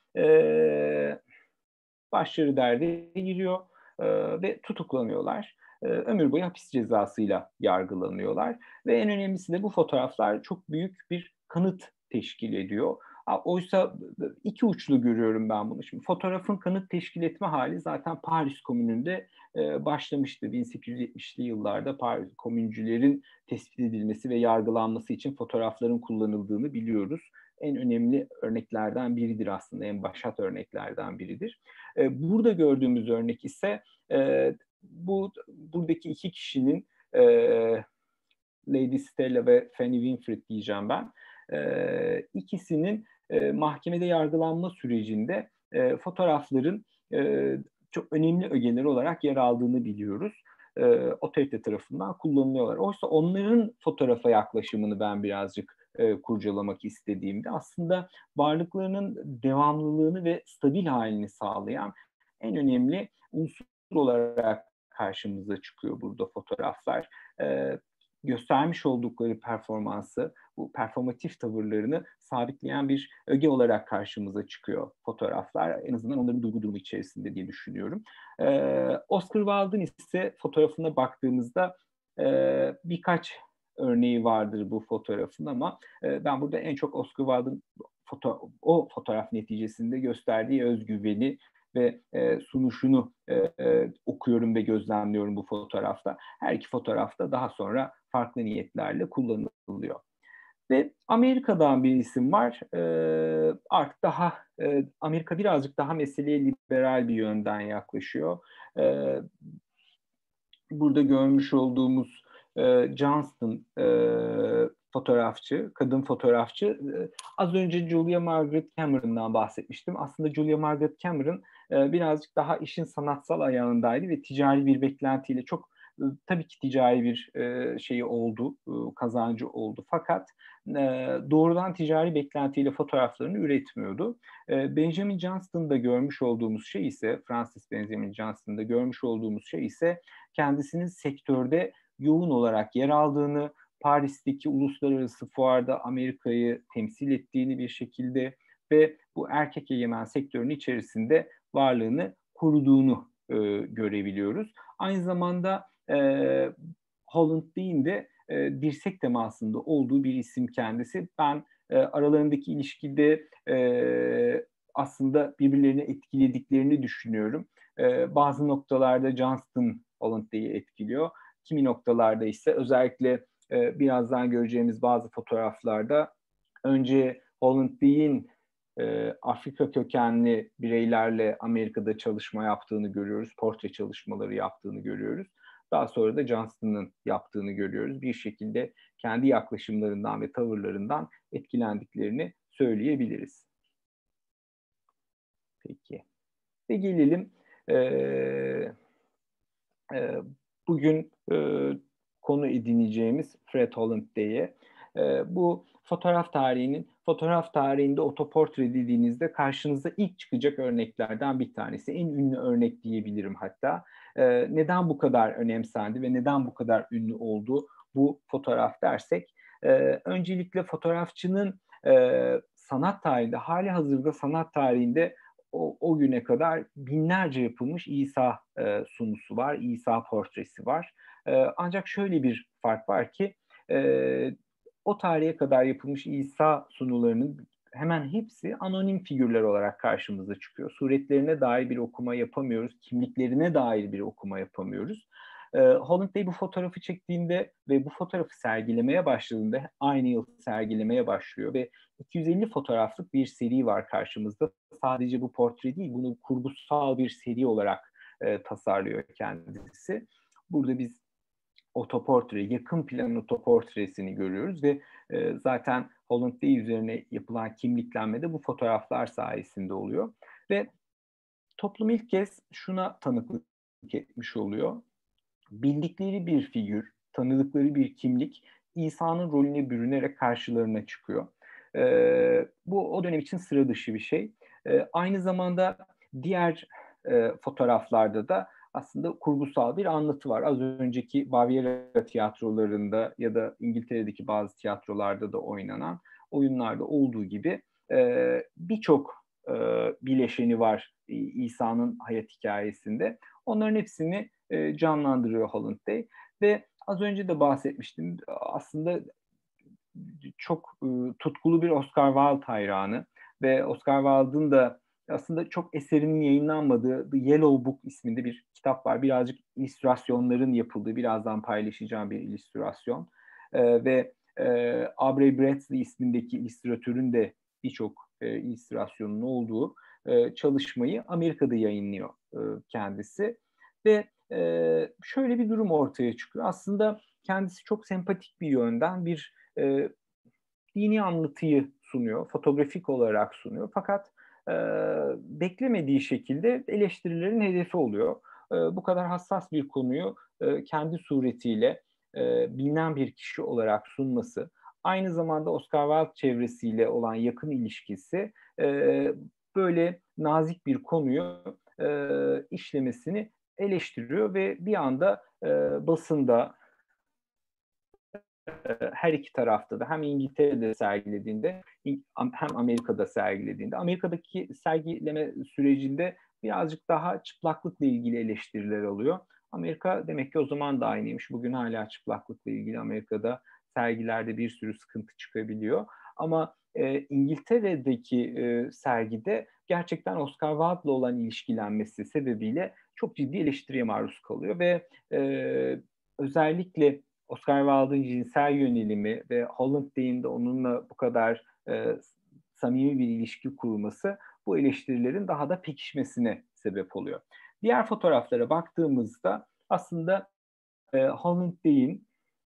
e, başları derde giriyor e, ve tutuklanıyorlar. E, ömür boyu hapis cezasıyla yargılanıyorlar. Ve en önemlisi de bu fotoğraflar çok büyük bir kanıt teşkil ediyor. Oysa iki uçlu görüyorum ben bunu. Şimdi fotoğrafın kanıt teşkil etme hali zaten Paris Komünü'nde e, başlamıştı. bin sekiz yüz yetmişli yıllarda Paris komüncülerin tespit edilmesi ve yargılanması için fotoğrafların kullanıldığını biliyoruz. En önemli örneklerden biridir aslında, en başat örneklerden biridir. E, burada gördüğümüz örnek ise e, bu buradaki iki kişinin e, Lady Stella ve Fanny Winfred diyeceğim ben. E, ikisinin e, mahkemede yargılanma sürecinde e, fotoğrafların e, çok önemli ögeleri olarak yer aldığını biliyoruz. E, otorite tarafından kullanılıyorlar. Oysa onların fotoğrafa yaklaşımını ben birazcık e, kurcalamak istediğimde aslında varlıklarının devamlılığını ve stabil halini sağlayan en önemli unsur olarak karşımıza çıkıyor burada fotoğraflar. E, göstermiş oldukları performansı, bu performatif tavırlarını sabitleyen bir öge olarak karşımıza çıkıyor fotoğraflar. En azından onların duygu durumu içerisinde diye düşünüyorum. Ee, Oscar Wilde'ın ise fotoğrafına baktığımızda e, birkaç örneği vardır bu fotoğrafın ama e, ben burada en çok Oscar Wilde'ın foto o fotoğraf neticesinde gösterdiği özgüveni ve e, sunuşunu e, e, okuyorum ve gözlemliyorum bu fotoğrafta. Her iki fotoğrafta daha sonra farklı niyetlerle kullanılıyor. Ve Amerika'dan bir isim var. E, artık daha e, Amerika birazcık daha meseleye liberal bir yönden yaklaşıyor. E, burada görmüş olduğumuz e, Johnston e, fotoğrafçı, kadın fotoğrafçı. E, az önce Julia Margaret Cameron'dan bahsetmiştim. Aslında Julia Margaret Cameron e, birazcık daha işin sanatsal ayağındaydı ve ticari bir beklentiyle çok e, tabii ki ticari bir e, şeyi oldu, e, kazancı oldu. Fakat e, doğrudan ticari beklentiyle fotoğraflarını üretmiyordu. E, Benjamin Johnston'da görmüş olduğumuz şey ise, Francis Benjamin Johnston'da görmüş olduğumuz şey ise kendisinin sektörde yoğun olarak yer aldığını, Paris'teki uluslararası fuarda Amerika'yı temsil ettiğini bir şekilde ve bu erkek egemen sektörün içerisinde varlığını koruduğunu e, görebiliyoruz. Aynı zamanda e, Holland Dean de e, dirsek temasında olduğu bir isim kendisi. Ben e, aralarındaki ilişkide e, aslında birbirlerini etkilediklerini düşünüyorum. E, bazı noktalarda Johnston Holland Dean'i etkiliyor. Kimi noktalarda ise özellikle e, birazdan göreceğimiz bazı fotoğraflarda önce Holland Dean e, Afrika kökenli bireylerle Amerika'da çalışma yaptığını görüyoruz. Portre çalışmaları yaptığını görüyoruz. Daha sonra da Johnston'ın yaptığını görüyoruz. Bir şekilde kendi yaklaşımlarından ve tavırlarından etkilendiklerini söyleyebiliriz. Peki. Ve gelelim e, e, bugün e, konu edineceğimiz Fred Hollanday'e. E, bu fotoğraf tarihinin, fotoğraf tarihinde otoportre dediğinizde karşınıza ilk çıkacak örneklerden bir tanesi. En ünlü örnek diyebilirim hatta. E, neden bu kadar önemsendi ve neden bu kadar ünlü oldu bu fotoğraf dersek, e, öncelikle fotoğrafçının e, sanat tarihinde, hali hazırda sanat tarihinde o, o güne kadar binlerce yapılmış İsa e, sunusu var, İsa portresi var. E, ancak şöyle bir fark var ki e, o tarihe kadar yapılmış İsa sunularının hemen hepsi anonim figürler olarak karşımıza çıkıyor. Suretlerine dair bir okuma yapamıyoruz, kimliklerine dair bir okuma yapamıyoruz. E, Holland bu fotoğrafı çektiğinde ve bu fotoğrafı sergilemeye başladığında aynı yıl sergilemeye başlıyor ve iki yüz elli fotoğraflık bir seri var karşımızda. Sadece bu portre değil, bunu kurgusal bir seri olarak e, tasarlıyor kendisi. Burada biz otoportre, yakın plan otoportresini görüyoruz ve e, zaten Holland Day üzerine yapılan kimliklenme de bu fotoğraflar sayesinde oluyor. Ve toplum ilk kez şuna tanıklık etmiş oluyor. Bildikleri bir figür, tanıdıkları bir kimlik İsa'nın rolüne bürünerek karşılarına çıkıyor. Ee, bu o dönem için sıra dışı bir şey. Ee, aynı zamanda diğer e, fotoğraflarda da aslında kurgusal bir anlatı var. Az önceki Baviera tiyatrolarında ya da İngiltere'deki bazı tiyatrolarda da oynanan oyunlarda olduğu gibi e, birçok e, bileşeni var İsa'nın hayat hikayesinde. Onların hepsini e, canlandırıyor Holland Day ve az önce de bahsetmiştim, aslında çok e, tutkulu bir Oscar Wilde hayranı ve Oscar Wilde'ın da aslında çok eserinin yayınlanmadığı The Yellow Book isminde bir kitap var. Birazcık illüstrasyonların yapıldığı, birazdan paylaşacağım bir illüstrasyon. E, ve e, Aubrey Bradley ismindeki illüstratörün de birçok e, illüstrasyonun olduğu e, çalışmayı Amerika'da yayınlıyor e, kendisi. Ve e, şöyle bir durum ortaya çıkıyor. Aslında kendisi çok sempatik bir yönden bir e, dini anlatıyı sunuyor, fotoğrafik olarak sunuyor. Fakat e, beklemediği şekilde eleştirilerin hedefi oluyor. E, bu kadar hassas bir konuyu e, kendi suretiyle e, bilinen bir kişi olarak sunması, aynı zamanda Oscar Wilde çevresiyle olan yakın ilişkisi e, böyle nazik bir konuyu e, işlemesini eleştiriyor ve bir anda e, basında, her iki tarafta da hem İngiltere'de sergilediğinde hem Amerika'da sergilediğinde, Amerika'daki sergileme sürecinde birazcık daha çıplaklıkla ilgili eleştiriler alıyor. Amerika demek ki o zaman da aynıymış. Bugün hala çıplaklıkla ilgili Amerika'da sergilerde bir sürü sıkıntı çıkabiliyor. Ama e, İngiltere'deki e, sergide gerçekten Oscar Wilde'la olan ilişkilenmesi sebebiyle çok ciddi eleştiriye maruz kalıyor ve e, özellikle Oscar Wilde'ın cinsel yönelimi ve Holland Day'in de onunla bu kadar e, samimi bir ilişki kurması bu eleştirilerin daha da pekişmesine sebep oluyor. Diğer fotoğraflara baktığımızda aslında e, Holland Day'in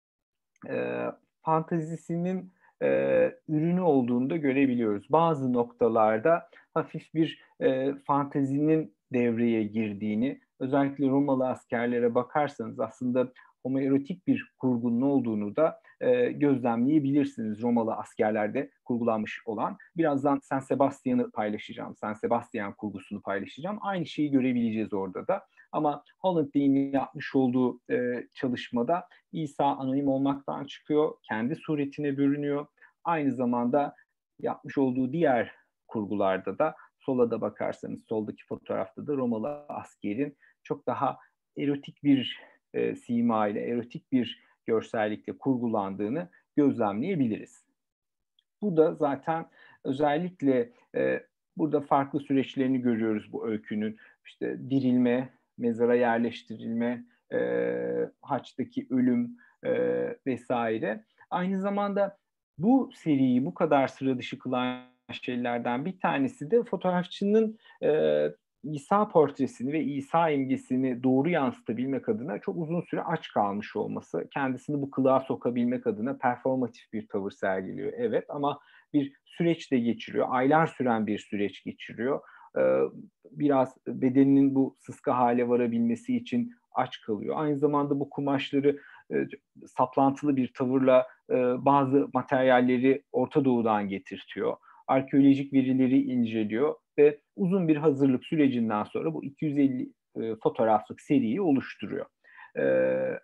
e, fantazisinin e, ürünü olduğunu da görebiliyoruz. Bazı noktalarda hafif bir e, fantazinin devreye girdiğini, özellikle Romalı askerlere bakarsanız aslında homoerotik bir kurgunun olduğunu da e, gözlemleyebilirsiniz Romalı askerlerde kurgulanmış olan. Birazdan San Sebastian'ı paylaşacağım, San Sebastian kurgusunu paylaşacağım. Aynı şeyi görebileceğiz orada da. Ama Holland Day'in yapmış olduğu e, çalışmada İsa anonim olmaktan çıkıyor, kendi suretine bürünüyor. Aynı zamanda yapmış olduğu diğer kurgularda da sola da bakarsanız soldaki fotoğrafta da Romalı askerin çok daha erotik bir e, sima ile, erotik bir görsellikle kurgulandığını gözlemleyebiliriz. Bu da zaten özellikle e, burada farklı süreçlerini görüyoruz bu öykünün. İşte dirilme, mezara yerleştirilme, e, haçtaki ölüm e, vesaire. Aynı zamanda bu seriyi bu kadar sıra dışı kılan şeylerden bir tanesi de fotoğrafçının e, İsa portresini ve İsa imgesini doğru yansıtabilmek adına çok uzun süre aç kalmış olması, kendisini bu kılığa sokabilmek adına performatif bir tavır sergiliyor. Evet, ama bir süreç de geçiriyor. Aylar süren bir süreç geçiriyor. Ee, biraz bedeninin bu sıska hale varabilmesi için aç kalıyor. Aynı zamanda bu kumaşları e, saplantılı bir tavırla e, bazı materyalleri Orta Doğu'dan getirtiyor. Arkeolojik verileri inceliyor ve uzun bir hazırlık sürecinden sonra bu iki yüz elli e, fotoğraflık seriyi oluşturuyor. Ee,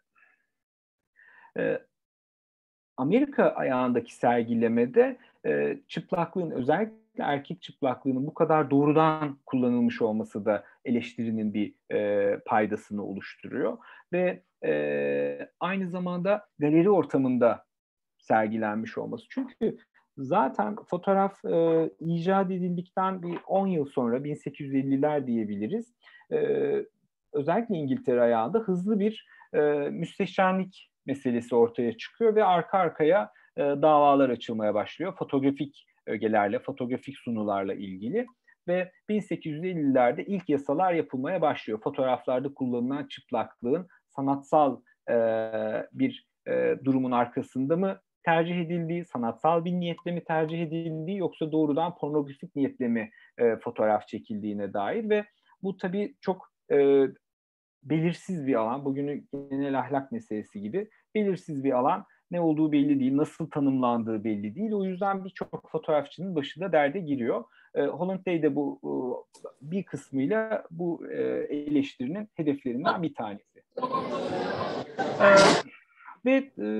e, Amerika ayağındaki sergilemede e, çıplaklığın, özellikle erkek çıplaklığının bu kadar doğrudan kullanılmış olması da eleştirinin bir e, paydasını oluşturuyor. Ve e, aynı zamanda galeri ortamında sergilenmiş olması. Çünkü zaten fotoğraf e, icat edildikten bir on yıl sonra, bin sekiz yüz elliler diyebiliriz, e, özellikle İngiltere ayağında hızlı bir e, müsteşarlık meselesi ortaya çıkıyor ve arka arkaya e, davalar açılmaya başlıyor. Fotoğrafik ögelerle, fotoğrafik sunularla ilgili ve bin sekiz yüz ellilerde ilk yasalar yapılmaya başlıyor. Fotoğraflarda kullanılan çıplaklığın sanatsal e, bir e, durumun arkasında mı tercih edildiği, sanatsal bir niyetle mi tercih edildiği yoksa doğrudan pornografik niyetle mi e, fotoğraf çekildiğine dair ve bu tabii çok e, belirsiz bir alan. Bugünün genel ahlak meselesi gibi belirsiz bir alan. Ne olduğu belli değil, nasıl tanımlandığı belli değil. O yüzden birçok fotoğrafçının başı da derde giriyor. E, Holland Day de bu e, bir kısmıyla bu e, eleştirinin hedeflerinden bir tanesi. E, ve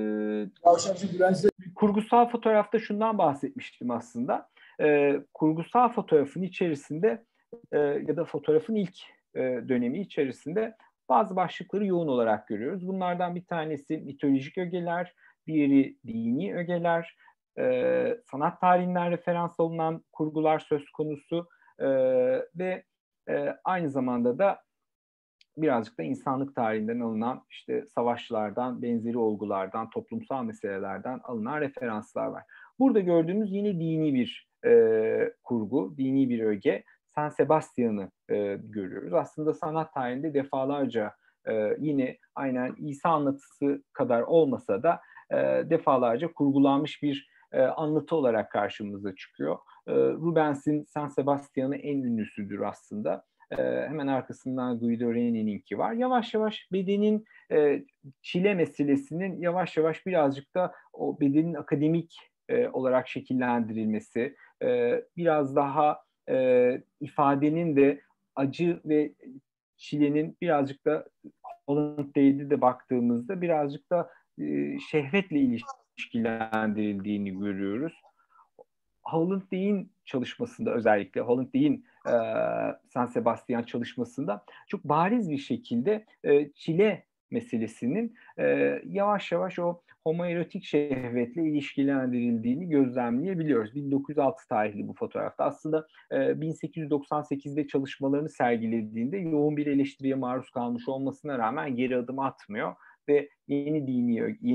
e, kurgusal fotoğrafta şundan bahsetmiştim aslında. E, kurgusal fotoğrafın içerisinde e, ya da fotoğrafın ilk e, dönemi içerisinde bazı başlıkları yoğun olarak görüyoruz. Bunlardan bir tanesi mitolojik ögeler, diğeri dini ögeler, e, sanat tarihinden referans alınan kurgular söz konusu e, ve e, aynı zamanda da birazcık da insanlık tarihinden alınan işte savaşlardan, benzeri olgulardan, toplumsal meselelerden alınan referanslar var. Burada gördüğümüz yine dini bir e, kurgu, dini bir öge. San Sebastian'ı e, görüyoruz. Aslında sanat tarihinde defalarca e, yine aynen İsa anlatısı kadar olmasa da e, defalarca kurgulanmış bir e, anlatı olarak karşımıza çıkıyor. E, Rubens'in San Sebastian'ı en ünlüsüdür aslında. E, hemen arkasından Guido Reni'ninki var. Yavaş yavaş bedenin e, çile meselesinin yavaş yavaş birazcık da o bedenin akademik e, olarak şekillendirilmesi, e, biraz daha e, ifadenin de acı ve çilenin birazcık da Holland Day'de de baktığımızda birazcık da e, şehvetle ilişkilendirildiğini görüyoruz. Holland Day'in çalışmasında, özellikle Holland Day'in e, San Sebastian çalışmasında çok bariz bir şekilde e, çile meselesinin e, yavaş yavaş o homoerotik şehvetle ilişkilendirildiğini gözlemleyebiliyoruz. bin dokuz yüz altı tarihli bu fotoğrafta. Aslında e, bin sekiz yüz doksan sekizde çalışmalarını sergilediğinde yoğun bir eleştiriye maruz kalmış olmasına rağmen geri adım atmıyor ve yeni dini, yeni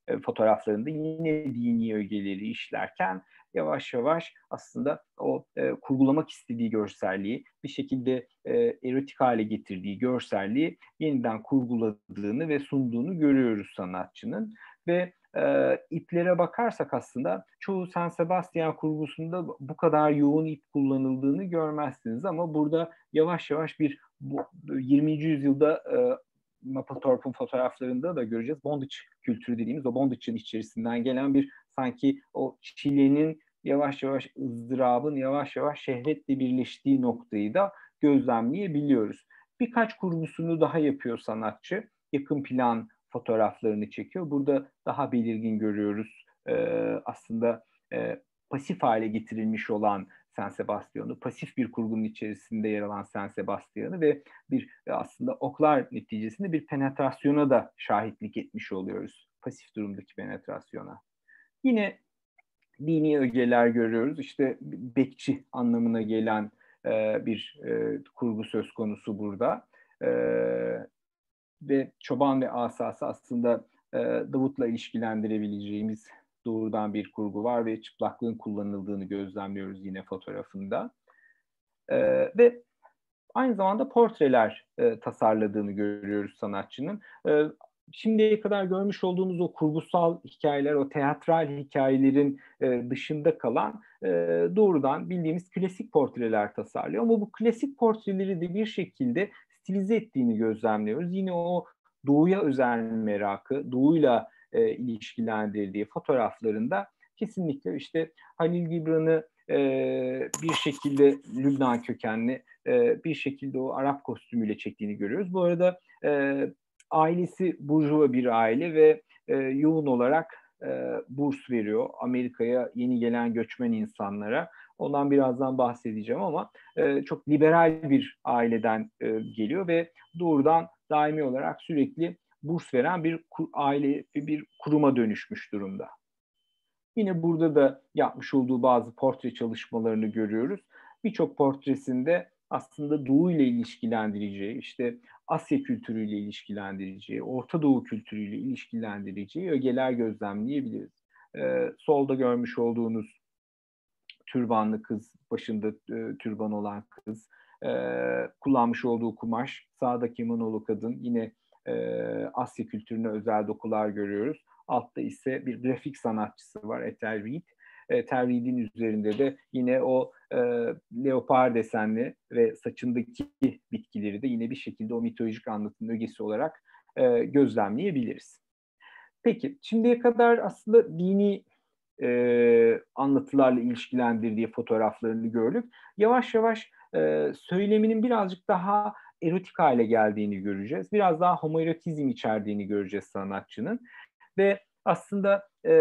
e, fotoğraflarında yine dini ögeleri işlerken yavaş yavaş aslında o e, kurgulamak istediği görselliği, bir şekilde e, erotik hale getirdiği görselliği yeniden kurguladığını ve sunduğunu görüyoruz sanatçının. Ve e, iplere bakarsak aslında çoğu San Sebastian kurgusunda bu kadar yoğun ip kullanıldığını görmezsiniz ama burada yavaş yavaş bir bu, yirminci yüzyılda e, Mapplethorpe'un fotoğraflarında da göreceğiz. Bondage kültürü dediğimiz o bondage'ın içerisinden gelen bir sanki o çilenin yavaş yavaş ızdırabın yavaş yavaş şehvetle birleştiği noktayı da gözlemleyebiliyoruz. Birkaç kurgusunu daha yapıyor sanatçı. Yakın plan fotoğraflarını çekiyor. Burada daha belirgin görüyoruz e, aslında e, pasif hale getirilmiş olan San Sebastian'ı, pasif bir kurgunun içerisinde yer alan San Sebastian'ı ve bir aslında oklar neticesinde bir penetrasyona da şahitlik etmiş oluyoruz. Pasif durumdaki penetrasyona. Yine dini ögeler görüyoruz. İşte bekçi anlamına gelen e, bir e, kurgu söz konusu burada. E, ve çoban ve asası aslında e, Davut'la ilişkilendirebileceğimiz doğrudan bir kurgu var ve çıplaklığın kullanıldığını gözlemliyoruz yine fotoğrafında. E, ve aynı zamanda portreler e, tasarladığını görüyoruz sanatçının. E, şimdiye kadar görmüş olduğumuz o kurgusal hikayeler, o teatral hikayelerin e, dışında kalan e, doğrudan bildiğimiz klasik portreler tasarlıyor. Ama bu klasik portreleri de bir şekilde stilize ettiğini gözlemliyoruz. Yine o doğuya özel merakı, doğuyla e, ilişkilendirdiği fotoğraflarında kesinlikle işte Halil Gibran'ı e, bir şekilde Lübnan kökenli e, bir şekilde o Arap kostümüyle çektiğini görüyoruz. Bu arada e, ailesi burjuva bir aile ve e, yoğun olarak e, burs veriyor Amerika'ya yeni gelen göçmen insanlara. Ondan birazdan bahsedeceğim ama e, çok liberal bir aileden e, geliyor ve doğrudan daimi olarak sürekli burs veren bir aile, bir kuruma dönüşmüş durumda. Yine burada da yapmış olduğu bazı portre çalışmalarını görüyoruz. Birçok portresinde aslında Doğu ile ilişkilendireceği, işte Asya kültürüyle ilişkilendireceği, Orta Doğu kültürüyle ilişkilendireceği ögeler gözlemleyebiliriz. Ee, solda görmüş olduğunuz türbanlı kız, başında e, türban olan kız, e, kullanmış olduğu kumaş, sağdaki manolu kadın, yine e, Asya kültürüne özel dokular görüyoruz. Altta ise bir grafik sanatçısı var, Ethel Reed. Ethel Reed'in üzerinde de yine o e, leopar desenli ve saçındaki bitkileri de yine bir şekilde o mitolojik anlatının ögesi olarak e, gözlemleyebiliriz. Peki, şimdiye kadar aslında dini e, anlatılarla ilişkilendirdiği fotoğraflarını gördük. Yavaş yavaş e, söyleminin birazcık daha erotik hale geldiğini göreceğiz. Biraz daha homoerotizm içerdiğini göreceğiz sanatçının. Ve aslında e,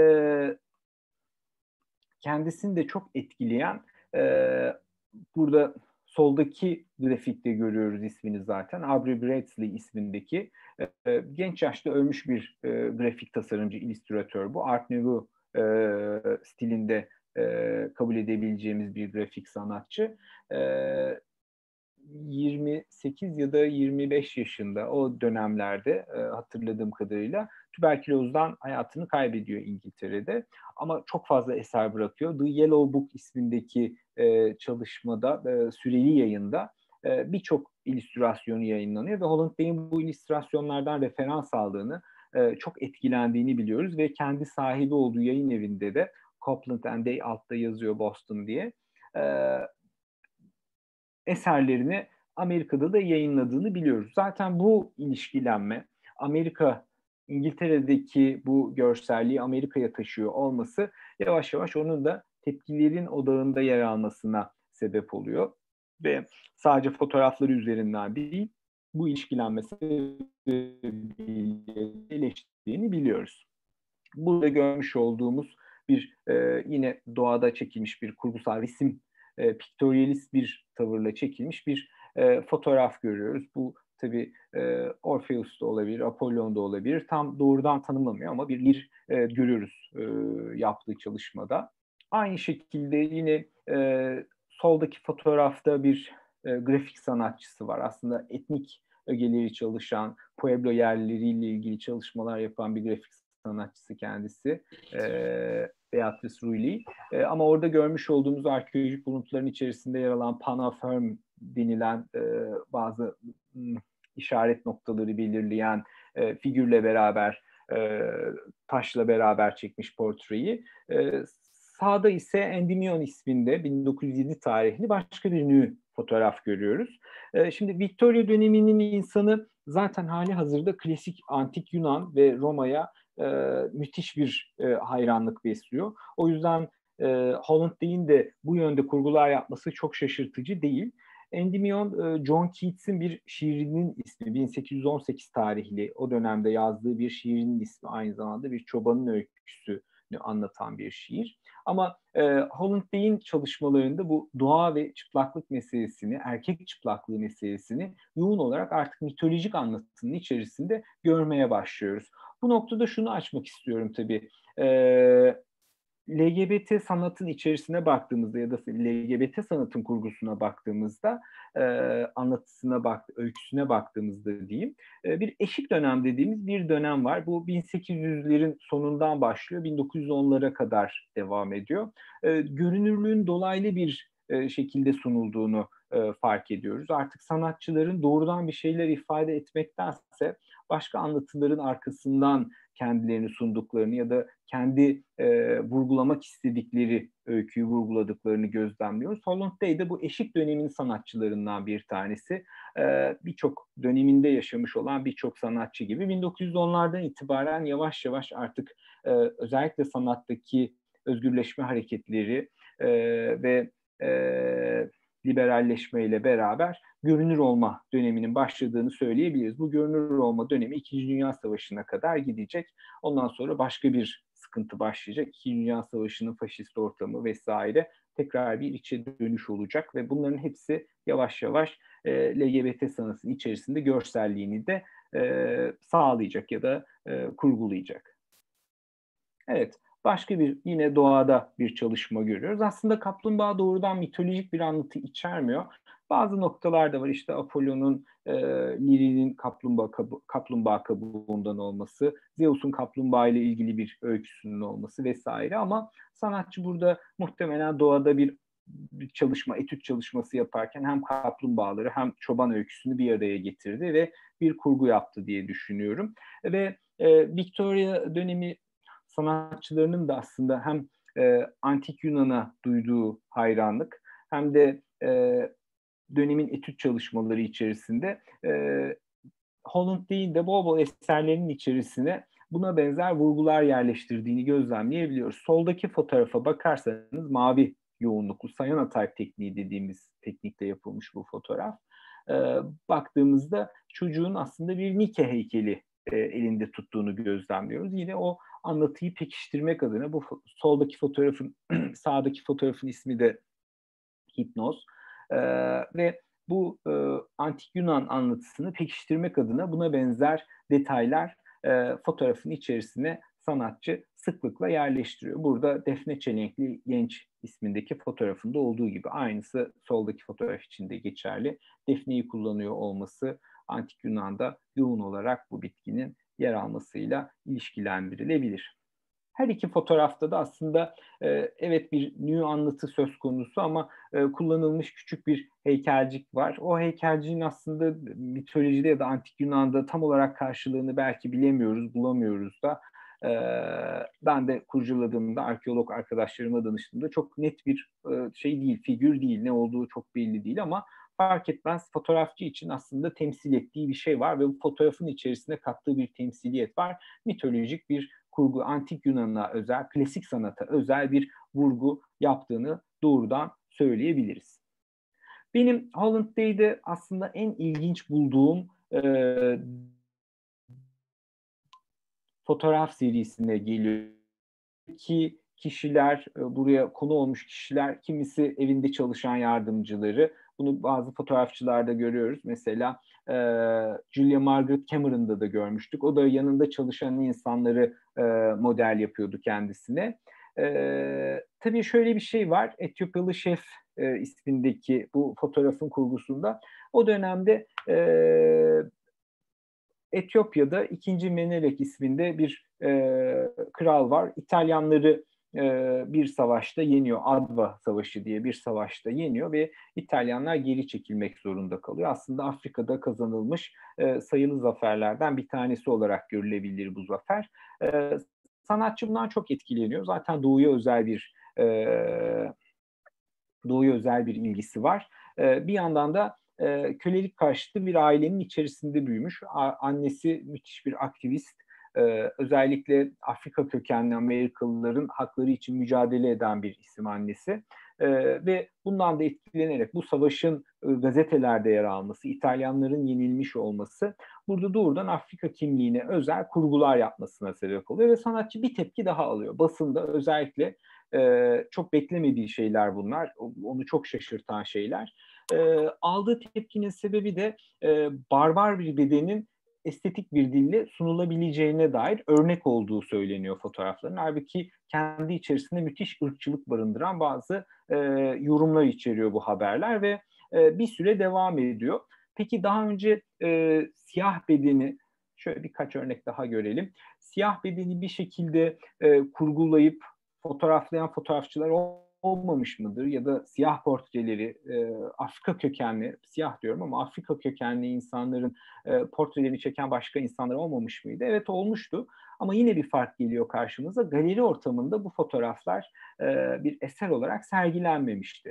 kendisini de çok etkileyen e, burada soldaki grafikte görüyoruz ismini zaten. Aubrey Bradley ismindeki e, genç yaşta ölmüş bir e, grafik tasarımcı, illüstratör bu. Art Nouveau e, stilinde e, kabul edebileceğimiz bir grafik sanatçı. E, yirmi sekiz ya da yirmi beş yaşında o dönemlerde e, hatırladığım kadarıyla tüberkülozdan hayatını kaybediyor İngiltere'de. Ama çok fazla eser bırakıyor. The Yellow Book ismindeki e, çalışmada, e, süreli yayında e, birçok illüstrasyonu yayınlanıyor ve Holland Bey'in bu illüstrasyonlardan referans aldığını, e, çok etkilendiğini biliyoruz ve kendi sahibi olduğu yayın evinde de Copland and Day altta yazıyor Boston diye. E, eserlerini Amerika'da da yayınladığını biliyoruz. Zaten bu ilişkilenme, Amerika, İngiltere'deki bu görselliği Amerika'ya taşıyor olması yavaş yavaş onun da tepkilerin odağında yer almasına sebep oluyor. Ve sadece fotoğrafları üzerinden değil, bu ilişkilenme eleştirdiğini biliyoruz. Burada görmüş olduğumuz bir e, yine doğada çekilmiş bir kurgusal resim, e, piktoryalist bir tavırla çekilmiş bir e, fotoğraf görüyoruz. Bu tabii e, Orpheus da olabilir, Apollon da olabilir. Tam doğrudan tanımlamıyor ama bir lir e, görüyoruz e, yaptığı çalışmada. Aynı şekilde yine e, soldaki fotoğrafta bir e, grafik sanatçısı var. Aslında etnik ögeleri çalışan, Pueblo yerleriyle ilgili çalışmalar yapan bir grafik sanatçısı kendisi. E, Beatrice Ruilly. E, ama orada görmüş olduğumuz arkeolojik buluntuların içerisinde yer alan Panaferm denilen e, bazı m, işaret noktaları belirleyen e, figürle beraber, e, taşla beraber çekmiş portreyi. E, sağda ise Endymion isminde bin dokuz yüz yedi tarihli başka bir nü fotoğraf görüyoruz. E, şimdi Victoria döneminin insanı zaten hali hazırda klasik antik Yunan ve Roma'ya e, müthiş bir e, hayranlık besliyor. O yüzden e, Holland de bu yönde kurgular yapması çok şaşırtıcı değil. Endymion, e, John Keats'in bir şiirinin ismi, bin sekiz yüz on sekiz tarihli, o dönemde yazdığı bir şiirinin ismi, aynı zamanda bir çobanın öyküsünü anlatan bir şiir. Ama e, Holland Bey'in çalışmalarında bu doğa ve çıplaklık meselesini, erkek çıplaklığı meselesini yoğun olarak artık mitolojik anlatının içerisinde görmeye başlıyoruz. Bu noktada şunu açmak istiyorum tabii. E, L G B T sanatın içerisine baktığımızda ya da L G B T sanatın kurgusuna baktığımızda, e, anlatısına bak, öyküsüne baktığımızda diyeyim, e, bir eşik dönem dediğimiz bir dönem var. Bu bin sekiz yüzlerin sonundan başlıyor, bin dokuz yüz onlara kadar devam ediyor. E, görünürlüğün dolaylı bir e, şekilde sunulduğunu e, fark ediyoruz. Artık sanatçıların doğrudan bir şeyler ifade etmektense başka anlatıların arkasından kendilerini sunduklarını ya da kendi e, vurgulamak istedikleri öyküyü vurguladıklarını gözlemliyoruz. Holland Day de bu eşik dönemin sanatçılarından bir tanesi. E, birçok döneminde yaşamış olan birçok sanatçı gibi bin dokuz yüz onlardan itibaren yavaş yavaş artık e, özellikle sanattaki özgürleşme hareketleri e, ve e, liberalleşmeyle beraber görünür olma döneminin başladığını söyleyebiliriz. Bu görünür olma dönemi İkinci Dünya Savaşı'na kadar gidecek. Ondan sonra başka bir sıkıntı başlayacak. İkinci Dünya Savaşı'nın faşist ortamı vesaire tekrar bir içe dönüş olacak ve bunların hepsi yavaş yavaş e, L G B T sanatının içerisinde görselliğini de e, sağlayacak ya da e, kurgulayacak. Evet, başka bir yine doğada bir çalışma görüyoruz. Aslında kaplumbağa doğrudan mitolojik bir anlatı içermiyor. Bazı noktalar da var. İşte Apollo'nun e, Liri'nin kaplumbağa, kabu, kaplumbağa kabuğundan olması, Zeus'un kaplumbağa ile ilgili bir öyküsünün olması vesaire. Ama sanatçı burada muhtemelen doğada bir, bir çalışma, etüt çalışması yaparken hem kaplumbağaları hem çoban öyküsünü bir araya getirdi ve bir kurgu yaptı diye düşünüyorum. Ve e, Victoria dönemi sanatçılarının da aslında hem e, antik Yunan'a duyduğu hayranlık hem de e, dönemin etüt çalışmaları içerisinde e, Holland değil de bol bol eserlerinin içerisine buna benzer vurgular yerleştirdiğini gözlemleyebiliyoruz. Soldaki fotoğrafa bakarsanız mavi yoğunluklu cyanotype tekniği dediğimiz teknikle yapılmış bu fotoğraf. E, baktığımızda çocuğun aslında bir Nike heykeli e, elinde tuttuğunu gözlemliyoruz. Yine o anlatıyı pekiştirmek adına bu soldaki fotoğrafın, sağdaki fotoğrafın ismi de Hipnoz. E, ve bu e, antik Yunan anlatısını pekiştirmek adına buna benzer detaylar e, fotoğrafın içerisine sanatçı sıklıkla yerleştiriyor. Burada Defne Çelenkli Genç ismindeki fotoğrafında olduğu gibi aynısı soldaki fotoğraf için de geçerli. Defne'yi kullanıyor olması antik Yunan'da yoğun olarak bu bitkinin yer almasıyla ilişkilendirilebilir. Her iki fotoğrafta da aslında e, evet bir nü anlatı söz konusu ama e, kullanılmış küçük bir heykelcik var. O heykelciğin aslında mitolojide ya da antik Yunan'da tam olarak karşılığını belki bilemiyoruz, bulamıyoruz da. E, ben de kurcaladığımda, arkeolog arkadaşlarıma danıştığımda çok net bir e, şey değil, figür değil, ne olduğu çok belli değil ama fark etmez fotoğrafçı için aslında temsil ettiği bir şey var ve bu fotoğrafın içerisine kattığı bir temsiliyet var. Mitolojik bir kurgu, antik Yunan'a özel, klasik sanata özel bir vurgu yaptığını doğrudan söyleyebiliriz. Benim Holland Day'de aslında en ilginç bulduğum e, fotoğraf serisine geliyor ki kişiler, buraya konu olmuş kişiler, kimisi evinde çalışan yardımcıları. Bunu bazı fotoğrafçılarda görüyoruz. Mesela e, Julia Margaret Cameron'da da görmüştük. O da yanında çalışan insanları e, model yapıyordu kendisine. E, tabii şöyle bir şey var. Etiyopyalı Şef e, ismindeki bu fotoğrafın kurgusunda o dönemde e, Etiyopya'da ikinci Menelik isminde bir e, kral var. İtalyanları e, bir savaşta yeniyor. Adva Savaşı diye bir savaşta yeniyor ve İtalyanlar geri çekilmek zorunda kalıyor. Aslında Afrika'da kazanılmış e, sayılı zaferlerden bir tanesi olarak görülebilir bu zafer. E, sanatçı bundan çok etkileniyor. Zaten Doğu'ya özel bir e, Doğu'ya özel bir ilgisi var. E, bir yandan da e, kölelik karşıtı bir ailenin içerisinde büyümüş. A- annesi müthiş bir aktivist. E, özellikle Afrika kökenli Amerikalıların hakları için mücadele eden bir isim annesi. E, ve bundan da etkilenerek bu savaşın e, gazetelerde yer alması, İtalyanların yenilmiş olması burada doğrudan Afrika kimliğine özel kurgular yapmasına sebep oluyor ve sanatçı bir tepki daha alıyor. Basında özellikle e, çok beklemediği şeyler bunlar, onu çok şaşırtan şeyler. E, aldığı tepkinin sebebi de e, barbar bir bedenin estetik bir dille sunulabileceğine dair örnek olduğu söyleniyor fotoğrafların. Halbuki kendi içerisinde müthiş ırkçılık barındıran bazı e, yorumlar içeriyor bu haberler ve e, bir süre devam ediyor. Peki daha önce e, siyah bedeni, şöyle birkaç örnek daha görelim. Siyah bedeni bir şekilde e, kurgulayıp fotoğraflayan fotoğrafçılar olmamış mıdır? Ya da siyah portreleri, e, Afrika kökenli, siyah diyorum ama Afrika kökenli insanların e, portrelerini çeken başka insanlar olmamış mıydı? Evet, olmuştu. Ama yine bir fark geliyor karşımıza. Galeri ortamında bu fotoğraflar e, bir eser olarak sergilenmemişti.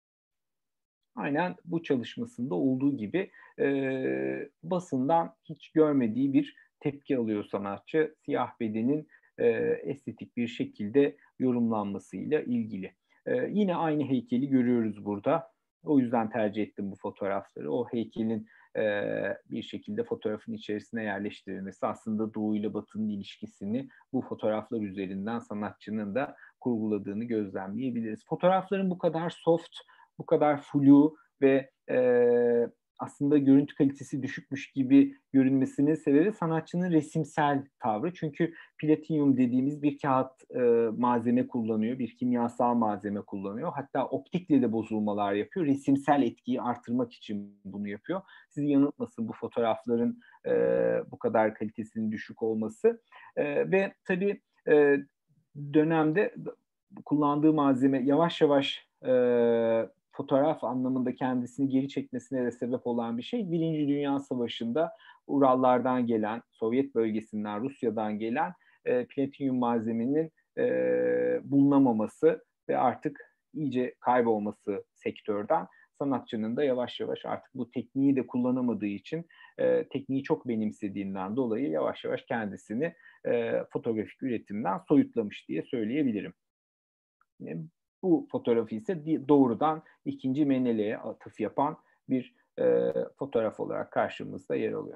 Aynen bu çalışmasında olduğu gibi e, basından hiç görmediği bir tepki alıyor sanatçı. Siyah bedenin e, estetik bir şekilde yorumlanmasıyla ilgili. E, yine aynı heykeli görüyoruz burada. O yüzden tercih ettim bu fotoğrafları. O heykelin e, bir şekilde fotoğrafın içerisine yerleştirilmesi aslında Doğu ile Batı'nın ilişkisini bu fotoğraflar üzerinden sanatçının da kurguladığını gözlemleyebiliriz. Fotoğrafların bu kadar soft, bu kadar flu ve e, aslında görüntü kalitesi düşükmüş gibi görünmesinin sebebi sanatçının resimsel tavrı. Çünkü platinyum dediğimiz bir kağıt e, malzeme kullanıyor, bir kimyasal malzeme kullanıyor. Hatta optikle de bozulmalar yapıyor. Resimsel etkiyi artırmak için bunu yapıyor. Sizi yanıltmasın bu fotoğrafların e, bu kadar kalitesinin düşük olması. E, ve tabii e, dönemde kullandığı malzeme yavaş yavaş e, fotoğraf anlamında kendisini geri çekmesine de sebep olan bir şey. Birinci Dünya Savaşı'nda Urallardan gelen, Sovyet bölgesinden, Rusya'dan gelen e, platinyum malzemenin e, bulunamaması ve artık iyice kaybolması sektörden, sanatçının da yavaş yavaş artık bu tekniği de kullanamadığı için e, tekniği çok benimsediğinden dolayı yavaş yavaş kendisini e, fotoğrafik üretimden soyutlamış diye söyleyebilirim. Bu fotoğrafı ise doğrudan ikinci Menele'ye atıf yapan bir e, fotoğraf olarak karşımızda yer alıyor.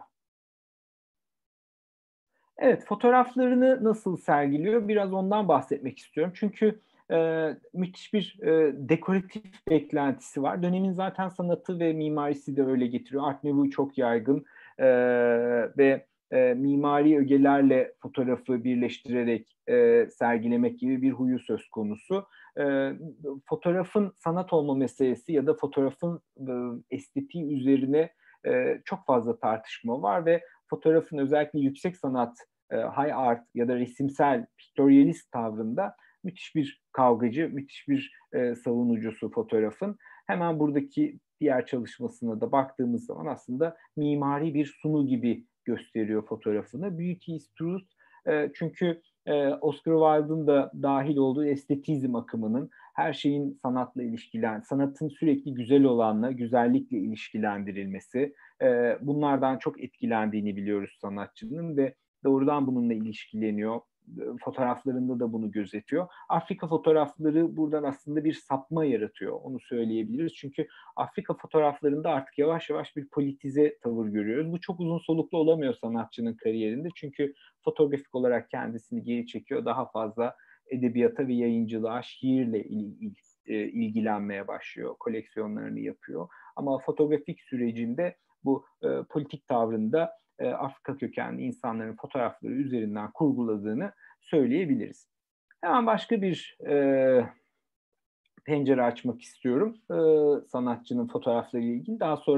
Evet, fotoğraflarını nasıl sergiliyor? Biraz ondan bahsetmek istiyorum. Çünkü e, müthiş bir e, dekoratif beklentisi var. Dönemin zaten sanatı ve mimarisi de öyle getiriyor. Art Nouveau çok yaygın e, ve e, mimari ögelerle fotoğrafı birleştirerek e, sergilemek gibi bir huyu söz konusu. E, fotoğrafın sanat olma meselesi ya da fotoğrafın e, estetiği üzerine e, çok fazla tartışma var ve fotoğrafın özellikle yüksek sanat, e, high art ya da resimsel, pictorialist tavrında müthiş bir kavgacı, müthiş bir e, savunucusu fotoğrafın. Hemen buradaki diğer çalışmasına da baktığımız zaman aslında mimari bir sunu gibi gösteriyor fotoğrafını. Beauty is Truth. E, çünkü e, Oscar Wilde'ın da dahil olduğu estetizm akımının her şeyin sanatla ilişkilen, sanatın sürekli güzel olanla, güzellikle ilişkilendirilmesi, e, bunlardan çok etkilendiğini biliyoruz sanatçının ve doğrudan bununla ilişkileniyor. Fotoğraflarında da bunu gözetiyor. Afrika fotoğrafları buradan aslında bir sapma yaratıyor. Onu söyleyebiliriz. Çünkü Afrika fotoğraflarında artık yavaş yavaş bir politize tavır görüyoruz. Bu çok uzun soluklu olamıyor sanatçının kariyerinde. Çünkü fotoğrafik olarak kendisini geri çekiyor. Daha fazla edebiyata ve yayıncılığa, şiirle il, il, ilgilenmeye başlıyor. Koleksiyonlarını yapıyor. Ama fotoğrafik sürecinde bu e, politik tavrında e, Afrika kökenli insanların fotoğrafları üzerinden kurguladığını söyleyebiliriz. Hemen başka bir e, pencere açmak istiyorum e, sanatçının fotoğraflarıyla ilgili. Daha sonra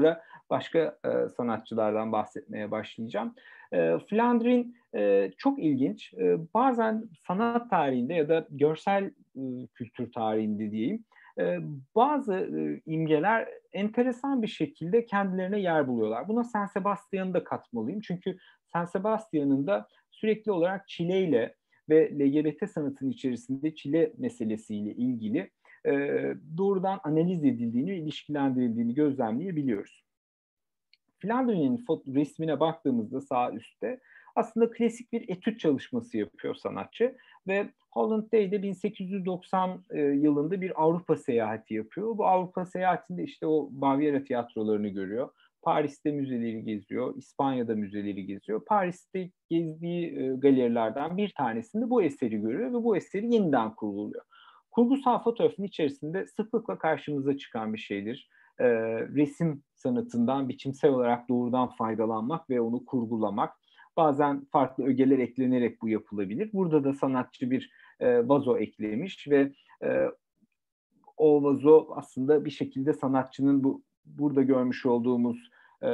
başka e, sanatçılardan bahsetmeye başlayacağım. E, Flandrin e, çok ilginç. E, bazen sanat tarihinde ya da görsel e, kültür tarihinde diyeyim, e, bazı e, imgeler enteresan bir şekilde kendilerine yer buluyorlar. Buna San Sebastian'ı da katmalıyım. Çünkü San Sebastian'ın da sürekli olarak Çile ile ve L G B T sanatının içerisinde Çile meselesiyle ilgili e, doğrudan analiz edildiğini ve ilişkilendirildiğini gözlemleyebiliyoruz. Flandrin'in resmine baktığımızda sağ üstte aslında klasik bir etüt çalışması yapıyor sanatçı ve Holland Day'de bin sekiz yüz doksan e, yılında bir Avrupa seyahati yapıyor. Bu Avrupa seyahatinde işte o Bavyera tiyatrolarını görüyor. Paris'te müzeleri geziyor, İspanya'da müzeleri geziyor. Paris'te gezdiği e, galerilerden bir tanesinde bu eseri görüyor ve bu eseri yeniden kurguluyor. Kurgusal fotoğrafın içerisinde sıklıkla karşımıza çıkan bir şeydir. E, resim sanatından biçimsel olarak doğrudan faydalanmak ve onu kurgulamak. Bazen farklı ögeler eklenerek bu yapılabilir. Burada da sanatçı bir e, vazo eklemiş ve e, o vazo aslında bir şekilde sanatçının bu burada görmüş olduğumuz e,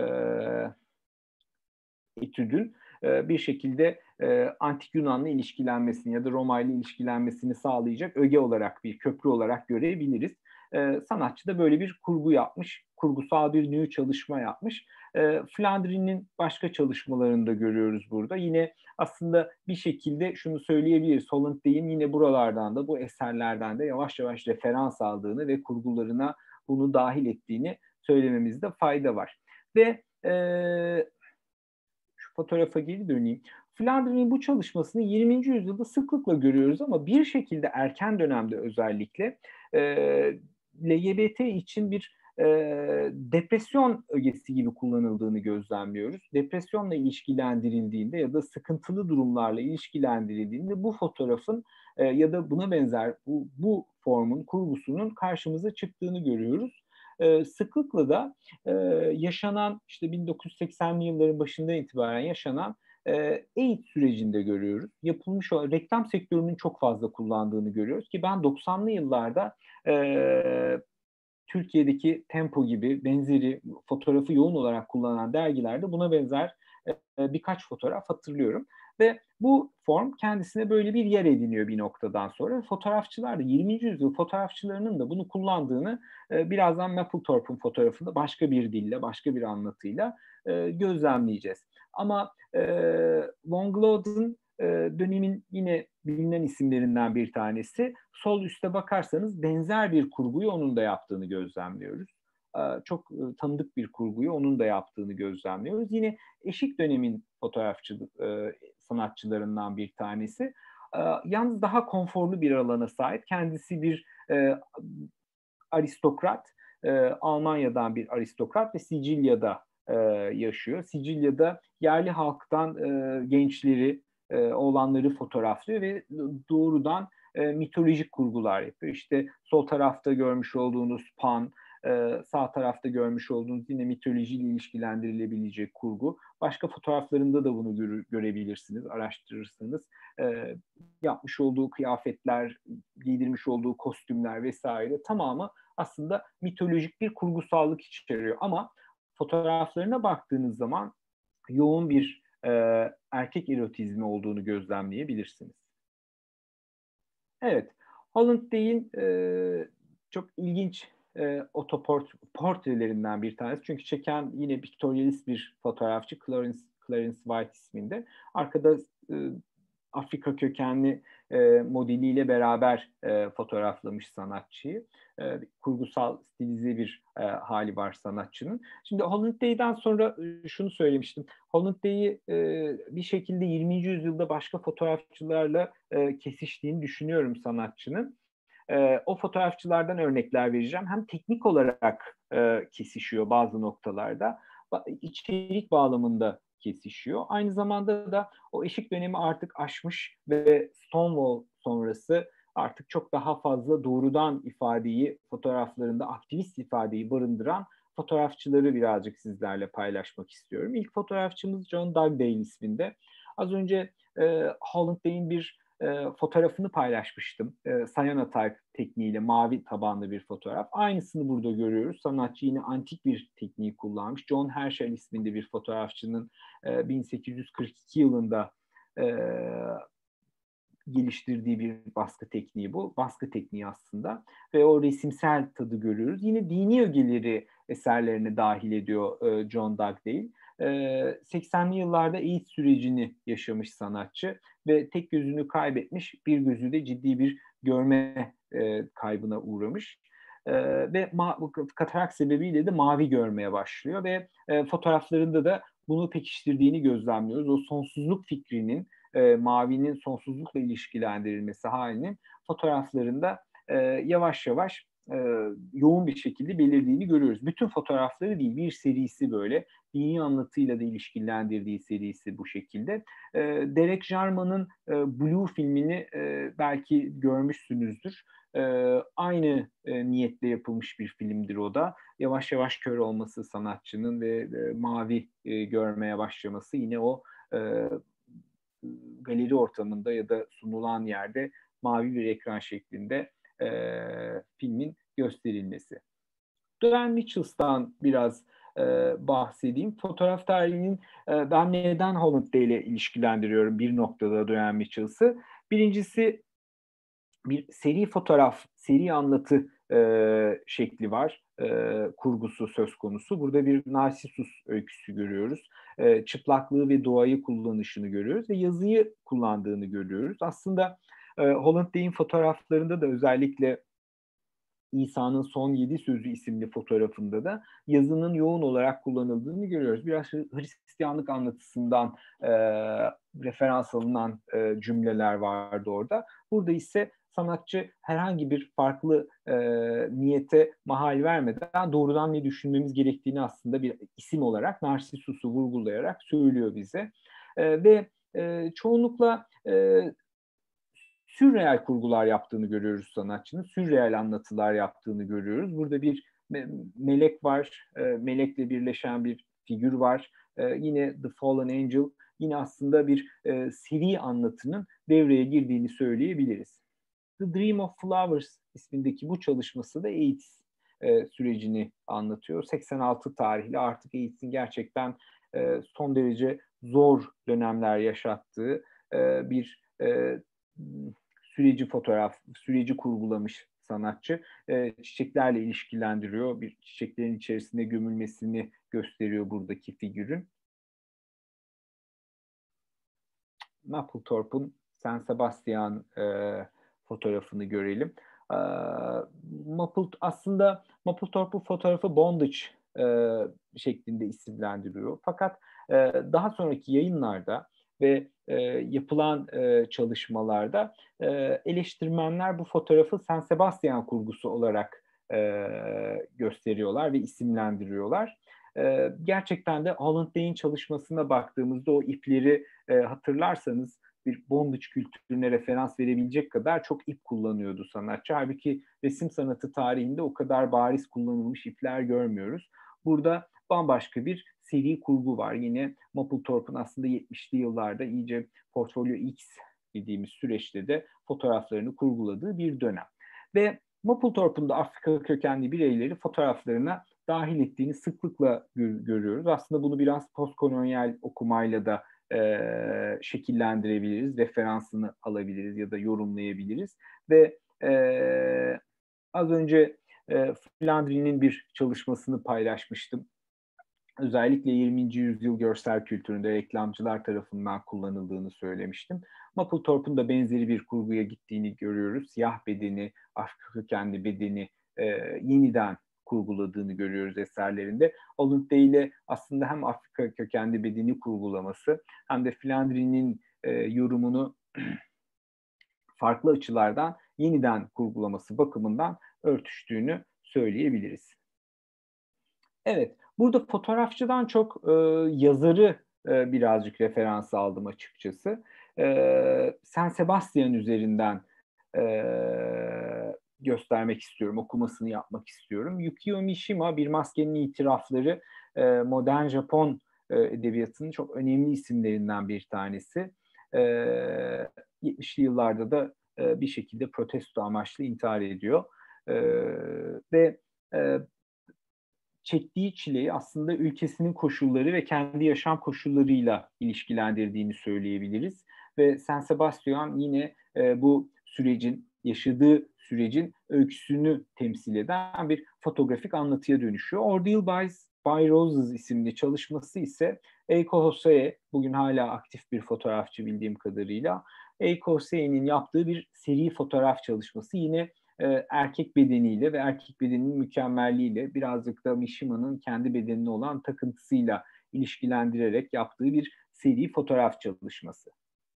etüdün e, bir şekilde e, Antik Yunan'la ilişkilenmesini ya da Roma ile ilişkilenmesini sağlayacak öge olarak, bir köprü olarak görebiliriz. E, sanatçı da böyle bir kurgu yapmış, kurgusal bir nü çalışma yapmış. E, Flandrin'in başka çalışmalarını da görüyoruz burada. Yine aslında bir şekilde şunu söyleyebiliriz, Holland Day'in yine buralardan da, bu eserlerden de yavaş yavaş referans aldığını ve kurgularına bunu dahil ettiğini söylememizde fayda var. Ve e, fotoğrafa geri döneyim. Flandrin'in bu çalışmasını yirminci yüzyılda sıklıkla görüyoruz ama bir şekilde erken dönemde özellikle e, L G B T için bir e, depresyon ögesi gibi kullanıldığını gözlemliyoruz. Depresyonla ilişkilendirildiğinde ya da sıkıntılı durumlarla ilişkilendirildiğinde bu fotoğrafın e, ya da buna benzer bu, bu formun, kurgusunun karşımıza çıktığını görüyoruz. E, sıklıkla da e, yaşanan işte bin dokuz yüz seksenli yılların başından itibaren yaşanan e, AIDS sürecinde görüyoruz. Yapılmış olan reklam sektörünün çok fazla kullandığını görüyoruz ki ben doksanlı yıllarda e, Türkiye'deki Tempo gibi benzeri fotoğrafı yoğun olarak kullanan dergilerde buna benzer e, birkaç fotoğraf hatırlıyorum. Ve bu form kendisine böyle bir yer ediniyor bir noktadan sonra. Fotoğrafçılar da yirminci yüzyıl fotoğrafçılarının da bunu kullandığını e, birazdan Mapplethorpe'un fotoğrafında başka bir dille, başka bir anlatıyla e, gözlemleyeceğiz. Ama e, Von Gloden e, dönemin yine bilinen isimlerinden bir tanesi. Sol üste bakarsanız benzer bir kurguyu onun da yaptığını gözlemliyoruz. E, çok e, tanıdık bir kurguyu onun da yaptığını gözlemliyoruz. Yine eşik dönemin fotoğrafçı e, sanatçılarından bir tanesi. E, yalnız daha konforlu bir alana sahip. Kendisi bir e, aristokrat, e, Almanya'dan bir aristokrat ve Sicilya'da e, yaşıyor. Sicilya'da yerli halktan e, gençleri, e, oğlanları fotoğraflıyor ve doğrudan e, mitolojik kurgular yapıyor. İşte sol tarafta görmüş olduğunuz Pan, e, sağ tarafta görmüş olduğunuz yine mitolojiyle ilişkilendirilebilecek kurgu. Başka fotoğraflarında da bunu göre, görebilirsiniz, araştırırsınız. E, yapmış olduğu kıyafetler, giydirmiş olduğu kostümler vesaire tamamı aslında mitolojik bir kurgusallık içeriyor. Ama fotoğraflarına baktığınız zaman yoğun bir e, erkek erotizmi olduğunu gözlemleyebilirsiniz. Evet, Holland Day'in e, çok ilginç e, otoport portrelerinden bir tanesi. Çünkü çeken yine Victorialist bir fotoğrafçı Clarence, Clarence White isminde. Arkada e, Afrika kökenli e, modeliyle beraber e, fotoğraflamış sanatçıyı. E, kurgusal, stilize bir e, hali var sanatçının. Şimdi Holland Day'den sonra e, şunu söylemiştim. Holland Day'i e, bir şekilde yirminci yüzyılda başka fotoğrafçılarla e, kesiştiğini düşünüyorum sanatçının. E, o fotoğrafçılardan örnekler vereceğim. Hem teknik olarak e, kesişiyor bazı noktalarda, içerik bağlamında kesişiyor. Aynı zamanda da o eşik dönemi artık aşmış ve Stonewall sonrası artık çok daha fazla doğrudan ifadeyi, fotoğraflarında aktivist ifadeyi barındıran fotoğrafçıları birazcık sizlerle paylaşmak istiyorum. İlk fotoğrafçımız John Dugdale isminde. Az önce e, Holland Day'in bir e, fotoğrafını paylaşmıştım. E, cyanotype tekniğiyle mavi tabanlı bir fotoğraf. Aynısını burada görüyoruz. Sanatçı yine antik bir tekniği kullanmış. John Herschel isminde bir fotoğrafçının e, bin sekiz yüz kırk iki yılında e, geliştirdiği bir baskı tekniği bu. Baskı tekniği aslında. Ve o resimsel tadı görüyoruz. Yine dini ögeleri eserlerine dahil ediyor e, John Dugdale. E, seksenli yıllarda AIDS sürecini yaşamış sanatçı ve tek gözünü kaybetmiş, bir gözü de ciddi bir görme e, kaybına uğramış. E, ve ma- katarak sebebiyle de mavi görmeye başlıyor ve e, fotoğraflarında da bunu pekiştirdiğini gözlemliyoruz. O sonsuzluk fikrinin, e, mavinin sonsuzlukla ilişkilendirilmesi halinin fotoğraflarında e, yavaş yavaş e, yoğun bir şekilde belirdiğini görüyoruz. Bütün fotoğrafları değil, bir serisi böyle. Dini anlatıyla da ilişkilendirdiği serisi bu şekilde. E, Derek Jarman'ın e, Blue filmini e, belki görmüşsünüzdür. E, aynı e, niyetle yapılmış bir filmdir o da. Yavaş yavaş kör olması sanatçının ve e, mavi e, görmeye başlaması yine o e, galeri ortamında ya da sunulan yerde mavi bir ekran şeklinde e, filmin gösterilmesi. Duane Mitchells'tan biraz e, bahsedeyim. Fotoğraf tarihinin e, ben neden Holland ile ilişkilendiriyorum bir noktada Duane Mitchells'ı. Birincisi bir seri fotoğraf, seri anlatı e, şekli var, e, kurgusu söz konusu. Burada bir Narsisus öyküsü görüyoruz. E, çıplaklığı ve doğayı kullanışını görüyoruz ve yazıyı kullandığını görüyoruz. Aslında e, Holland Day'in fotoğraflarında da özellikle İsa'nın Son Yedi Sözü isimli fotoğrafında da yazının yoğun olarak kullanıldığını görüyoruz. Biraz Hristiyanlık anlatısından e, referans alınan e, cümleler vardı orada. Burada ise sanatçı herhangi bir farklı e, niyete mahal vermeden doğrudan ne düşünmemiz gerektiğini aslında bir isim olarak Narsisus'u vurgulayarak söylüyor bize. E, ve e, çoğunlukla e, sürreal kurgular yaptığını görüyoruz sanatçının. Sürreal anlatılar yaptığını görüyoruz. Burada bir me- melek var. E, melekle birleşen bir figür var. E, yine The Fallen Angel. Yine aslında bir e, seri anlatının devreye girdiğini söyleyebiliriz. The Dream of Flowers ismindeki bu çalışması da AIDS e, sürecini anlatıyor. seksen altı tarihli, artık AIDS'in gerçekten e, son derece zor dönemler yaşattığı e, bir e, süreci fotoğraf, süreci kurgulamış sanatçı. E, çiçeklerle ilişkilendiriyor. Bir çiçeklerin içerisinde gömülmesini gösteriyor buradaki figürün. Mapplethorpe'un San Sebastian e, fotoğrafını görelim. E, Mapple, aslında Mapplethorpe'un fotoğrafı Bondage e, şeklinde isimlendiriyor. Fakat e, daha sonraki yayınlarda ve e, yapılan e, çalışmalarda e, eleştirmenler bu fotoğrafı San Sebastian kurgusu olarak e, gösteriyorlar ve isimlendiriyorlar. E, gerçekten de Holland Day'in çalışmasına baktığımızda o ipleri e, hatırlarsanız bir bondage kültürüne referans verebilecek kadar çok ip kullanıyordu sanatçı. Halbuki resim sanatı tarihinde o kadar bariz kullanılmış ipler görmüyoruz. Burada bambaşka bir seri kurgu var. Yine Mapplethorpe'un aslında yetmişli yıllarda iyice Portfolio X dediğimiz süreçte de fotoğraflarını kurguladığı bir dönem. Ve Mapplethorpe'un da Afrika kökenli bireyleri fotoğraflarına dahil ettiğini sıklıkla gör- görüyoruz. Aslında bunu biraz postkolonyal okumayla da e, şekillendirebiliriz, referansını alabiliriz ya da yorumlayabiliriz. Ve e, az önce e, Flandri'nin bir çalışmasını paylaşmıştım. Özellikle yirminci yüzyıl görsel kültüründe reklamcılar tarafından kullanıldığını söylemiştim. Mapplethorpe'un da benzeri bir kurguya gittiğini görüyoruz. Siyah bedeni, Afrika kökenli bedeni e, yeniden kurguladığını görüyoruz eserlerinde. Holland ile aslında hem Afrika kökenli bedeni kurgulaması hem de Flandri'nin e, yorumunu farklı açılardan yeniden kurgulaması bakımından örtüştüğünü söyleyebiliriz. Evet, burada fotoğrafçıdan çok e, yazarı e, birazcık referans aldım açıkçası. E, San Sebastian üzerinden e, göstermek istiyorum, okumasını yapmak istiyorum. Yukio Mishima, Bir Maskenin İtirafları, e, modern Japon e, edebiyatının çok önemli isimlerinden bir tanesi. E, yetmişli yıllarda da e, bir şekilde protesto amaçlı intihar ediyor. E, ve e, çektiği çileyi aslında ülkesinin koşulları ve kendi yaşam koşullarıyla ilişkilendirdiğini söyleyebiliriz. Ve San Sebastian yine e, bu sürecin, yaşadığı sürecin öyküsünü temsil eden bir fotoğrafik anlatıya dönüşüyor. Ordeal by, by Roses isimli çalışması ise Eiko Hosoe, bugün hala aktif bir fotoğrafçı bildiğim kadarıyla, Eiko Hosoe'nin yaptığı bir seri fotoğraf çalışması. Yine e, erkek bedeniyle ve erkek bedeninin mükemmelliğiyle, birazcık da Mishima'nın kendi bedenine olan takıntısıyla ilişkilendirerek yaptığı bir seri fotoğraf çalışması.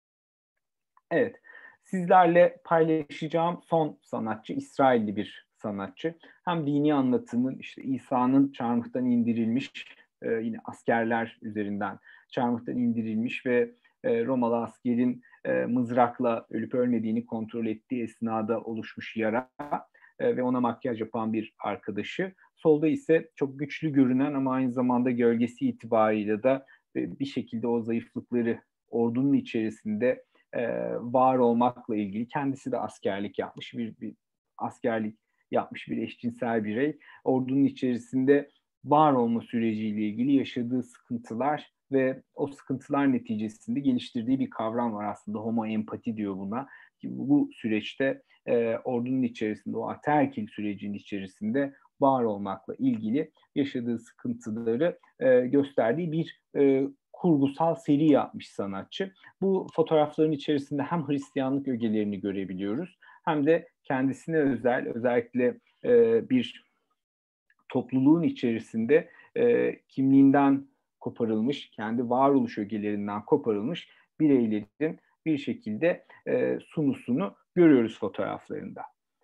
Evet, sizlerle paylaşacağım son sanatçı İsrailli bir sanatçı. Hem dini anlatının, işte İsa'nın çarmıhtan indirilmiş, e, yine askerler üzerinden çarmıhtan indirilmiş ve e, Romalı askerin e, mızrakla ölüp ölmediğini kontrol ettiği esnada oluşmuş yara e, ve ona makyaj yapan bir arkadaşı. Solda ise çok güçlü görünen ama aynı zamanda gölgesi itibariyle de e, bir şekilde o zayıflıkları ordunun içerisinde e, var olmakla ilgili, kendisi de askerlik yapmış bir, bir askerlik yapmış bir eşcinsel birey. Ordunun içerisinde var olma süreciyle ilgili yaşadığı sıkıntılar ve o sıkıntılar neticesinde geliştirdiği bir kavram var aslında. Homo empati diyor buna. Bu süreçte e, ordunun içerisinde, o ataerkil sürecin içerisinde var olmakla ilgili yaşadığı sıkıntıları e, gösterdiği bir e, kurgusal seri yapmış sanatçı. Bu fotoğrafların içerisinde hem Hristiyanlık ögelerini görebiliyoruz, hem de kendisine özel, özellikle e, bir topluluğun içerisinde e, kimliğinden koparılmış, kendi varoluş ögelerinden koparılmış bireylerin bir şekilde e, sunusunu görüyoruz fotoğraflarında.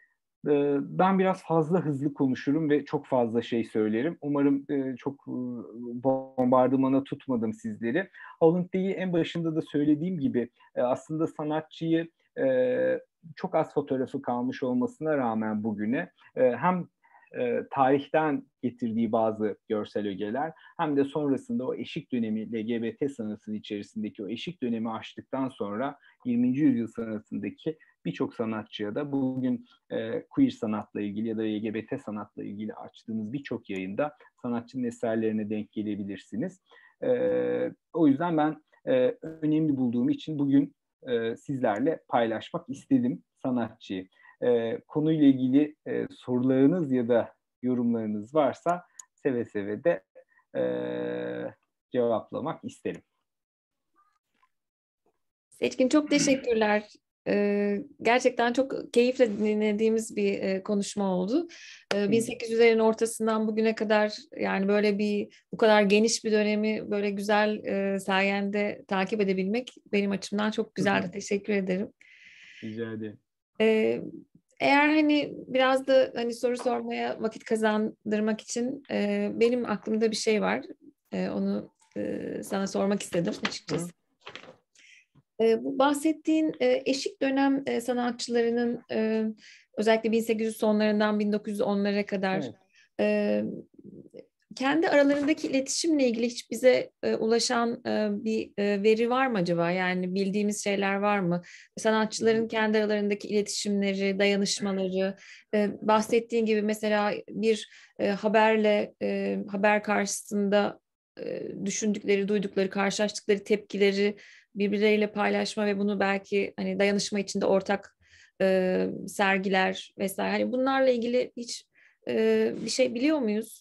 E, ben biraz fazla hızlı konuşurum ve çok fazla şey söylerim. Umarım e, çok e, bombardımana tutmadım sizleri. Holland Day'i en başında da söylediğim gibi e, aslında sanatçıyı e, çok az fotoğrafı kalmış olmasına rağmen bugüne e, hem e, tarihten getirdiği bazı görsel ögeler, hem de sonrasında o eşik dönemi, L G B T sanatının içerisindeki o eşik dönemi aştıktan sonra yirminci yüzyıl sanatındaki birçok sanatçıya da bugün e, queer sanatla ilgili ya da L G B T sanatla ilgili açtığınız birçok yayında sanatçının eserlerine denk gelebilirsiniz. E, o yüzden ben e, önemli bulduğum için bugün e, sizlerle paylaşmak istedim sanatçıyı. E, konuyla ilgili e, sorularınız ya da yorumlarınız varsa seve seve de e, cevaplamak isterim. Seçkin, çok teşekkürler. Ee, gerçekten çok keyifle dinlediğimiz bir e, konuşma oldu. Ee, bin sekiz yüzlerin ortasından bugüne kadar, yani böyle bir bu kadar geniş bir dönemi böyle güzel e, sayende takip edebilmek benim açımdan çok güzeldi. Teşekkür ederim. Rica ederim. Ee, eğer hani biraz da hani soru sormaya vakit kazandırmak için e, benim aklımda bir şey var. E, onu e, sana sormak istedim açıkçası. Hı. E, bu bahsettiğin e, eşik dönem e, sanatçılarının e, özellikle bin sekiz yüz sonlarından bin dokuz yüz onlara kadar evet. e, kendi aralarındaki iletişimle ilgili hiç bize e, ulaşan e, bir e, veri var mı acaba? Yani bildiğimiz şeyler var mı? Sanatçıların kendi aralarındaki iletişimleri, dayanışmaları, e, bahsettiğin gibi mesela bir e, haberle e, haber karşısında e, düşündükleri, duydukları, karşılaştıkları tepkileri birbirleriyle paylaşma ve bunu belki hani dayanışma içinde ortak e, sergiler vesaire. Hani bunlarla ilgili hiç e, bir şey biliyor muyuz?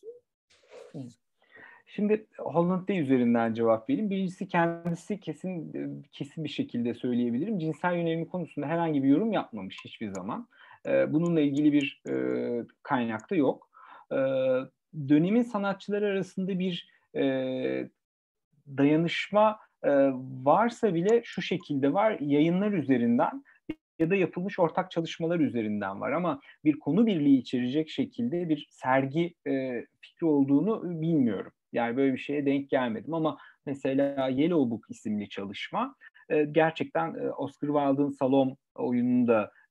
Şimdi Holland Day üzerinden cevap vereyim. Birincisi, kendisi kesin kesin bir şekilde söyleyebilirim, cinsel yönelimi konusunda herhangi bir yorum yapmamış hiçbir zaman. Bununla ilgili bir kaynak da yok. Dönemin sanatçıları arasında bir dayanışma varsa bile şu şekilde var: yayınlar üzerinden ya da yapılmış ortak çalışmalar üzerinden var, ama bir konu birliği içerecek şekilde bir sergi e, fikri olduğunu bilmiyorum. Yani böyle bir şeye denk gelmedim, ama mesela Yellow Book isimli çalışma e, gerçekten e, Oscar Wilde'ın Salome oyununu da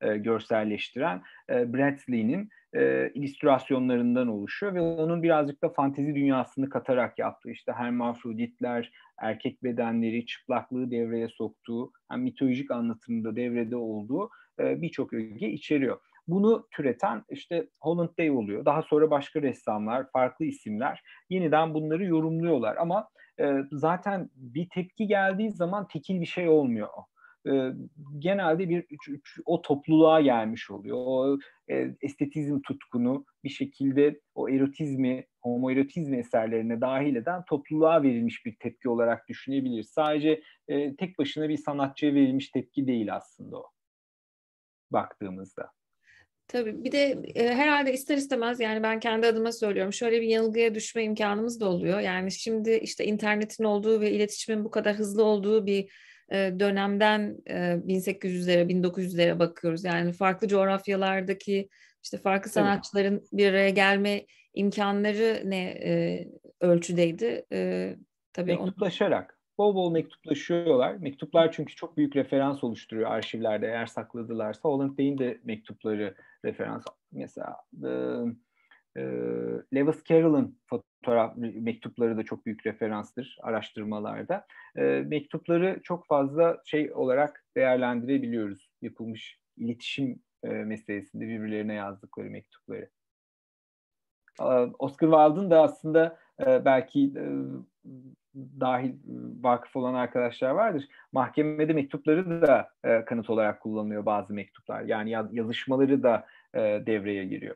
e, görselleştiren e, Bradley'nin e, illüstrasyonlarından oluşuyor ve onun birazcık da fantezi dünyasını katarak yaptığı, işte hermafroditler, erkek bedenleri, çıplaklığı devreye soktuğu, yani mitolojik anlatımda devrede olduğu e, birçok öge içeriyor. Bunu türeten işte Holland Day oluyor. Daha sonra başka ressamlar, farklı isimler yeniden bunları yorumluyorlar. Ama e, zaten bir tepki geldiği zaman tekil bir şey olmuyor. E, genelde bir o topluluğa gelmiş oluyor. O e, estetizm tutkunu bir şekilde o erotizmi, homoerotizm eserlerine dahil eden topluluğa verilmiş bir tepki olarak düşünebiliriz. Sadece e, tek başına bir sanatçıya verilmiş tepki değil aslında o, baktığımızda. Tabii bir de e, herhalde ister istemez, yani ben kendi adıma söylüyorum, şöyle bir yanılgıya düşme imkanımız da oluyor. Yani şimdi işte internetin olduğu ve iletişimin bu kadar hızlı olduğu bir e, dönemden e, bin sekiz yüzlere, bin dokuz yüzlere bakıyoruz. Yani farklı coğrafyalardaki işte farklı sanatçıların evet. bir araya gelme imkanları ne e, ölçüdeydi? E, tabii mektuplaşarak. Onu... Bol bol mektuplaşıyorlar. Mektuplar çünkü çok büyük referans oluşturuyor arşivlerde eğer sakladılarsa. Holland Day'in de mektupları referans. Mesela e, e, Lewis Carroll'ın fotoğraf mektupları da çok büyük referanstır araştırmalarda. E, mektupları çok fazla şey olarak değerlendirebiliyoruz. Yapılmış iletişim e, meselesinde birbirlerine yazdıkları mektupları. Oscar Wilde'ın da aslında e, belki e, dahil vakıf olan arkadaşlar vardır. Mahkemede mektupları da e, kanıt olarak kullanılıyor bazı mektuplar. Yani yaz, yazışmaları da e, devreye giriyor.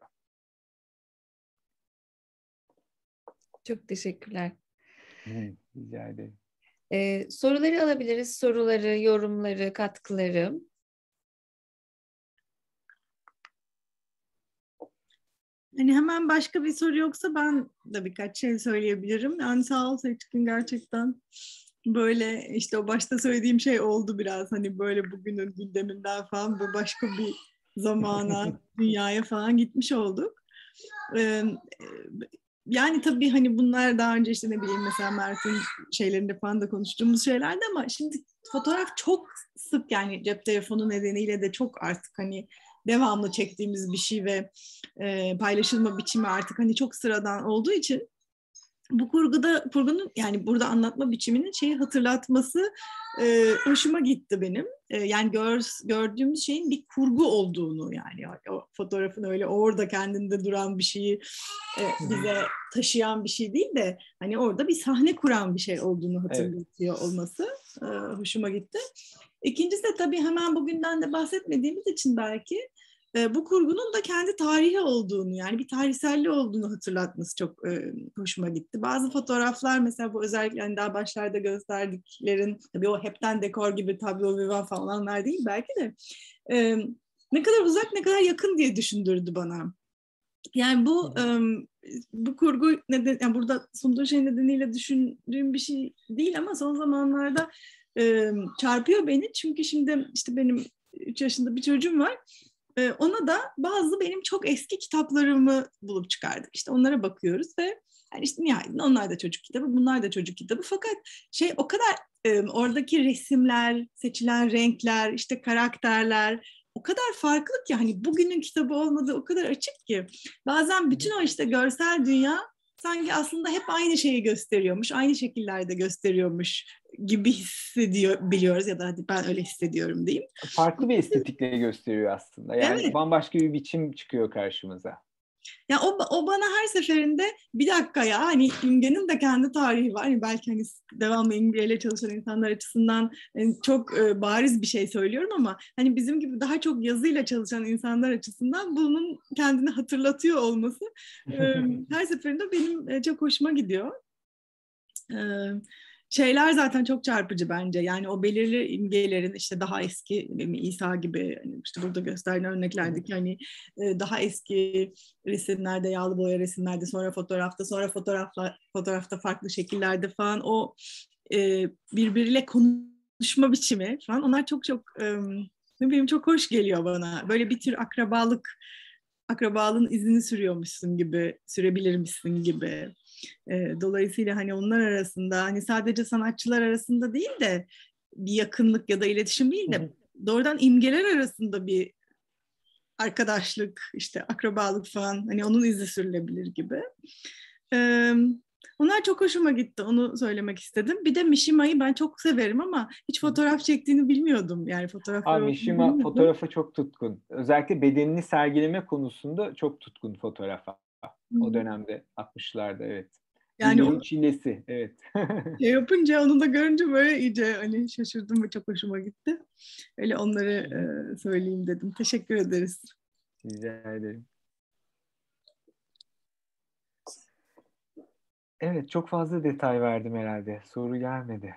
Çok teşekkürler. Rica ederim. Ee, soruları alabiliriz. Soruları, yorumları, katkıları. Hani hemen başka bir soru yoksa ben de birkaç şey söyleyebilirim. Yani sağ ol Seçkin, gerçekten böyle işte o başta söylediğim şey oldu biraz. Hani böyle bugünün gündeminden falan bu başka bir zamana, dünyaya falan gitmiş olduk. Ee, yani tabii hani bunlar daha önce işte ne bileyim mesela Mert'in şeylerinde falan da konuştuğumuz şeylerdi ama şimdi fotoğraf çok sık, yani cep telefonu nedeniyle de çok artık hani devamlı çektiğimiz bir şey ve e, paylaşılma biçimi artık hani çok sıradan olduğu için bu kurguda, kurgunun yani burada anlatma biçiminin şeyi hatırlatması e, hoşuma gitti benim. E, yani gör, gördüğümüz şeyin bir kurgu olduğunu, yani o fotoğrafın öyle orada kendinde duran bir şeyi e, bize taşıyan bir şey değil de hani orada bir sahne kuran bir şey olduğunu hatırlatıyor evet. olması e, hoşuma gitti. İkincisi de tabii hemen bugünden de bahsetmediğimiz için belki e, bu kurgunun da kendi tarihi olduğunu, yani bir tarihselliği olduğunu hatırlatması çok e, hoşuma gitti. Bazı fotoğraflar mesela bu özellikle hani daha başlarda gösterdiklerin, tabii o hepten dekor gibi tablo vivan falanlar değil belki de e, ne kadar uzak ne kadar yakın diye düşündürdü bana. Yani bu e, bu kurgu neden, yani burada sunduğu şey nedeniyle düşündüğüm bir şey değil ama son zamanlarda e, çarpıyor beni. Çünkü şimdi işte benim üç yaşında bir çocuğum var. E, ona da bazı benim çok eski kitaplarımı bulup çıkardık. İşte onlara bakıyoruz ve yani işte nihayetinde onlar da çocuk kitabı, bunlar da çocuk kitabı. Fakat şey o kadar e, oradaki resimler, seçilen renkler, işte karakterler o kadar farklı ki hani bugünün kitabı olmadığı o kadar açık ki bazen bütün o işte görsel dünya sanki aslında hep aynı şeyi gösteriyormuş, aynı şekillerde gösteriyormuş gibi hissediyor biliyoruz ya da hadi ben öyle hissediyorum diyeyim. Farklı bir estetikle gösteriyor aslında. Yani evet. Bambaşka bir biçim çıkıyor karşımıza. Ya o, o bana her seferinde bir dakika ya hani İmge'nin de kendi tarihi var. Yani belki hani devamlı İmge'yle çalışan insanlar açısından yani çok e, bariz bir şey söylüyorum ama hani bizim gibi daha çok yazıyla çalışan insanlar açısından bunun kendini hatırlatıyor olması e, her seferinde benim e, çok hoşuma gidiyor. Evet. Şeyler zaten çok çarpıcı bence. Yani o belirli imgelerin işte daha eski İsa gibi hani işte burada gösterilen örneklerdeki hani daha eski resimlerde, yağlı boya resimlerde, sonra fotoğrafta, sonra fotoğrafla fotoğrafta farklı şekillerde falan o birbiriyle konuşma biçimi falan onlar çok çok ne bileyim çok hoş geliyor bana. Böyle bir tür akrabalık akrabalığın izini sürüyormuşsun gibi, sürebilirmişsin gibi. E, dolayısıyla hani onlar arasında hani sadece sanatçılar arasında değil de bir yakınlık ya da iletişim değil de doğrudan imgeler arasında bir arkadaşlık, işte akrabalık falan, hani onun izi sürülebilir gibi. Ee, Onlar çok hoşuma gitti. Onu söylemek istedim. Bir de Mishima'yı ben çok severim ama hiç fotoğraf çektiğini bilmiyordum. Yani fotoğrafları Abi olduğunu Mishima bilmiyordum. fotoğrafa çok tutkun. Özellikle bedenini sergileme konusunda çok tutkun fotoğrafa. O dönemde altmışlarda evet. Yani Günlerin o çilesi evet. şey yapınca, onu da görünce böyle iyice hani şaşırdım ve çok hoşuma gitti. Öyle onları e, söyleyeyim dedim. Teşekkür ederiz. Rica ederim. Evet, çok fazla detay verdim herhalde. Soru gelmedi.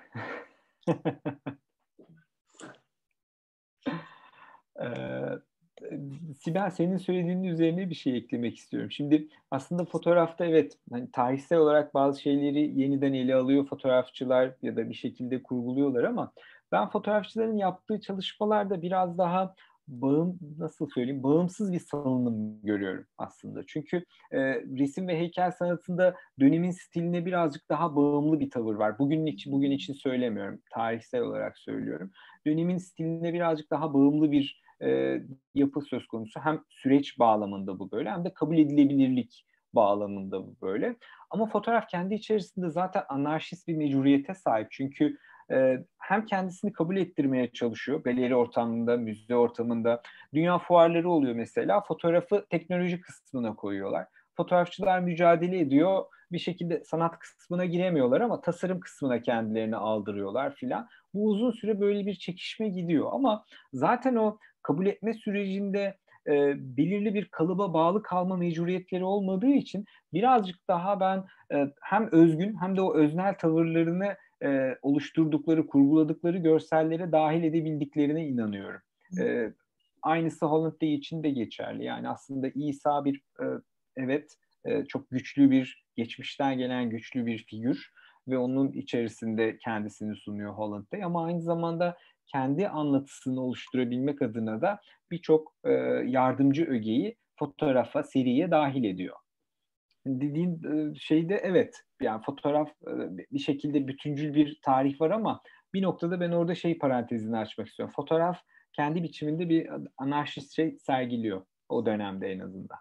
Ee, Sibel, senin söylediğinin üzerine bir şey eklemek istiyorum. Şimdi aslında fotoğrafta evet, hani tarihsel olarak bazı şeyleri yeniden ele alıyor fotoğrafçılar ya da bir şekilde kurguluyorlar ama ben fotoğrafçıların yaptığı çalışmalarda biraz daha bağım, nasıl söyleyeyim, bağımsız bir salınım görüyorum aslında. Çünkü e, resim ve heykel sanatında dönemin stiline birazcık daha bağımlı bir tavır var. Bugün için bugün için söylemiyorum, tarihsel olarak söylüyorum. Dönemin stiline birazcık daha bağımlı bir e, yapı söz konusu. Hem süreç bağlamında bu böyle hem de kabul edilebilirlik bağlamında bu böyle. Ama fotoğraf kendi içerisinde zaten anarşist bir mecburiyete sahip. Çünkü e, hem kendisini kabul ettirmeye çalışıyor. Galeri ortamında, müze ortamında. Dünya fuarları oluyor mesela. Fotoğrafı teknoloji kısmına koyuyorlar. Fotoğrafçılar mücadele ediyor. Bir şekilde sanat kısmına giremiyorlar ama tasarım kısmına kendilerini aldırıyorlar filan. Bu uzun süre böyle bir çekişme gidiyor ama zaten o kabul etme sürecinde e, belirli bir kalıba bağlı kalma mecburiyetleri olmadığı için birazcık daha ben e, hem özgün hem de o öznel tavırlarını e, oluşturdukları, kurguladıkları görsellere dahil edebildiklerine inanıyorum. E, aynısı Holland Day için de geçerli. Yani aslında İsa bir e, evet e, çok güçlü bir, geçmişten gelen güçlü bir figür ve onun içerisinde kendisini sunuyor Holland Day ama aynı zamanda kendi anlatısını oluşturabilmek adına da birçok e, yardımcı ögeyi fotoğrafa, seriye dahil ediyor. Dediğin e, şeyde evet, yani fotoğraf e, bir şekilde bütüncül bir tarih var ama bir noktada ben orada şey parantezini açmak istiyorum. Fotoğraf kendi biçiminde bir anarşist şey sergiliyor o dönemde en azından.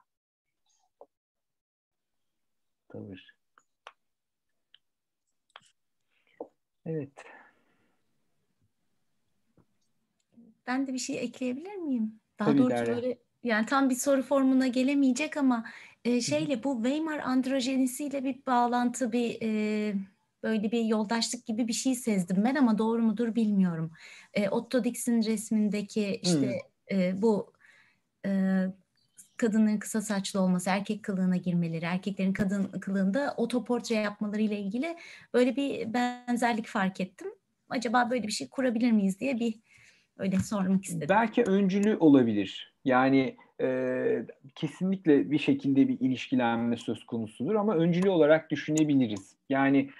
Tavır. Evet. Ben de bir şey ekleyebilir miyim? Daha Tabii doğrusu Derya. böyle, yani tam bir soru formuna gelemeyecek ama e, şeyle, bu Weimar androjenisiyle bir bağlantı, bir e, böyle bir yoldaşlık gibi bir şey sezdim ben ama doğru mudur bilmiyorum. E, Otto Dix'in resmindeki işte Hmm. e, bu e, kadının kısa saçlı olması, erkek kılığına girmeleri, erkeklerin kadın kılığında otoportre yapmaları ile ilgili böyle bir benzerlik fark ettim. Acaba böyle bir şey kurabilir miyiz diye bir öyle sormak istedim. Belki öncülü olabilir. Yani e, kesinlikle bir şekilde bir ilişkilenme söz konusudur ama öncülü olarak düşünebiliriz. Yani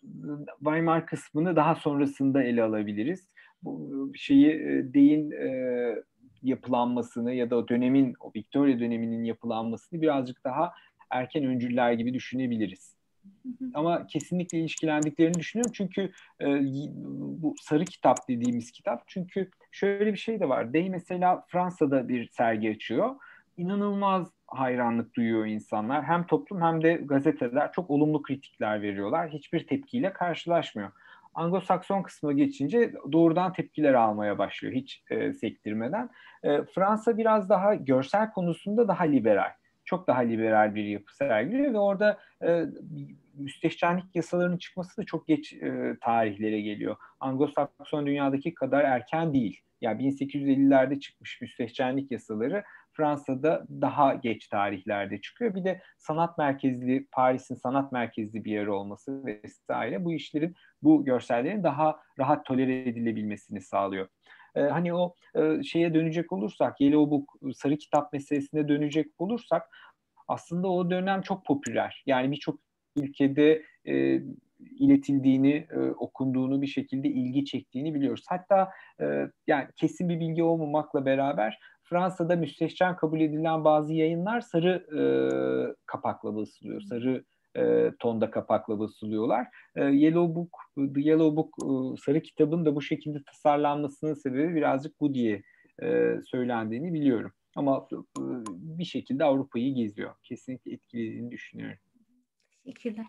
Weimar kısmını daha sonrasında ele alabiliriz. Bu şeyi e, deyin e, yapılanmasını ya da o dönemin, o Victoria döneminin yapılanmasını birazcık daha erken öncüller gibi düşünebiliriz. Ama kesinlikle ilişkilendiklerini düşünüyorum. Çünkü e, bu sarı kitap dediğimiz kitap. Çünkü şöyle bir şey de var. Day mesela Fransa'da bir sergi açıyor. İnanılmaz hayranlık duyuyor insanlar. Hem toplum hem de gazeteler çok olumlu kritikler veriyorlar. Hiçbir tepkiyle karşılaşmıyor. Anglo-Sakson kısmına geçince doğrudan tepkiler almaya başlıyor hiç e, sektirmeden. E, Fransa biraz daha görsel konusunda daha liberal. Çok daha liberal bir yapı sergiliyor ve orada e, müstehcenlik yasalarının çıkması da çok geç e, tarihlere geliyor. Anglo-Sakson dünyadaki kadar erken değil. Yani bin sekiz yüz ellilerde çıkmış müstehcenlik yasaları Fransa'da daha geç tarihlerde çıkıyor. Bir de sanat merkezli, Paris'in sanat merkezli bir yer olması vesaire bu işlerin, bu görsellerin daha rahat tolere edilebilmesini sağlıyor. Ee, hani o e, şeye dönecek olursak, Yellow Book, sarı kitap meselesine dönecek olursak aslında o dönem çok popüler. Yani birçok ülkede e, iletildiğini, e, okunduğunu, bir şekilde ilgi çektiğini biliyoruz. Hatta e, yani kesin bir bilgi olmamakla beraber Fransa'da müstehcen kabul edilen bazı yayınlar sarı e, kapakla basılıyor. Sarı e, tonda kapakla basılıyorlar. E, Yellow Book, The Yellow Book, e, sarı kitabın da bu şekilde tasarlanmasının sebebi birazcık bu diye e, söylendiğini biliyorum. Ama e, bir şekilde Avrupa'yı geziyor. Kesinlikle etkilediğini düşünüyorum. Teşekkürler.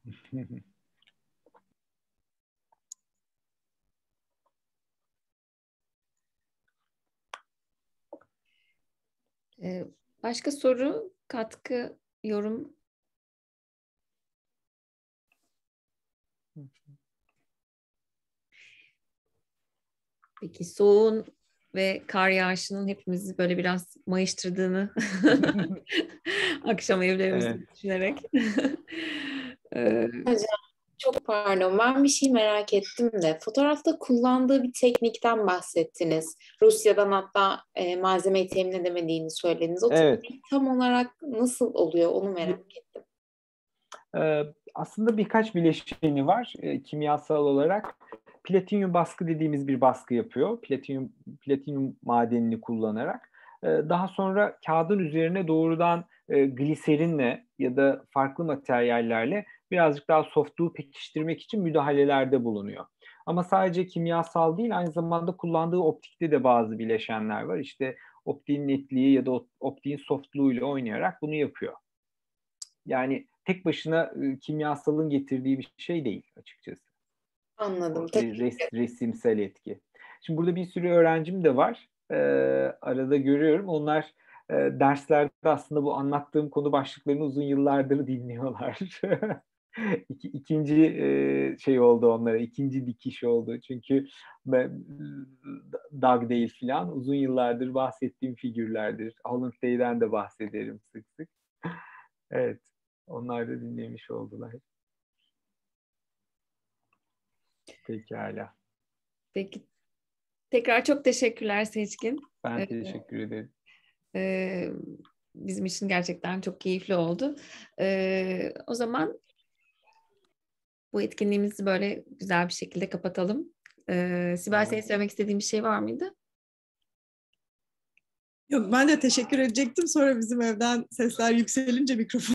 Ee, başka soru, katkı, yorum? Peki soğuğun ve kar yağışının hepimizi böyle biraz mayıştırdığını akşam evlerimizde Evet. düşünerek. Ee, Hocam çok pardon, ben bir şey merak ettim de fotoğrafta kullandığı bir teknikten bahsettiniz. Rusya'dan hatta e, malzemeyi temin edemediğini söylediniz. O Evet. teknik tam olarak nasıl oluyor onu merak ettim. Ee, aslında birkaç bileşeni var e, kimyasal olarak. Platinyum baskı dediğimiz bir baskı yapıyor. Platinyum, platinyum madenini kullanarak. Ee, daha sonra kağıdın üzerine doğrudan e, gliserinle ya da farklı materyallerle birazcık daha softluğu pekiştirmek için müdahalelerde bulunuyor. Ama sadece kimyasal değil, aynı zamanda kullandığı optikte de bazı bileşenler var. İşte optiğin netliği ya da optiğin softluğuyla oynayarak bunu yapıyor. Yani tek başına e, kimyasalın getirdiği bir şey değil açıkçası. Anladım. Res, resimsel etki. Şimdi burada bir sürü öğrencim de var. Ee, arada görüyorum. Onlar e, derslerde aslında bu anlattığım konu başlıklarını uzun yıllardır dinliyorlar. İki, ikinci e, şey oldu onlara. İkinci dikiş oldu. Çünkü ben, Doug değil filan uzun yıllardır bahsettiğim figürlerdir. Holland Day'den de bahsederim sık sık. Evet. Onlar da dinlemiş oldular. Pekala. Peki. Tekrar çok teşekkürler Seçkin. Ben Ee, teşekkür ederim. e, bizim için gerçekten çok keyifli oldu. Ee, o zaman bu etkinliğimizi böyle güzel bir şekilde kapatalım. Ee, Sibel, senin söylemek istediğin bir şey var mıydı? Yok, ben de teşekkür edecektim. Sonra bizim evden sesler yükselince mikrofon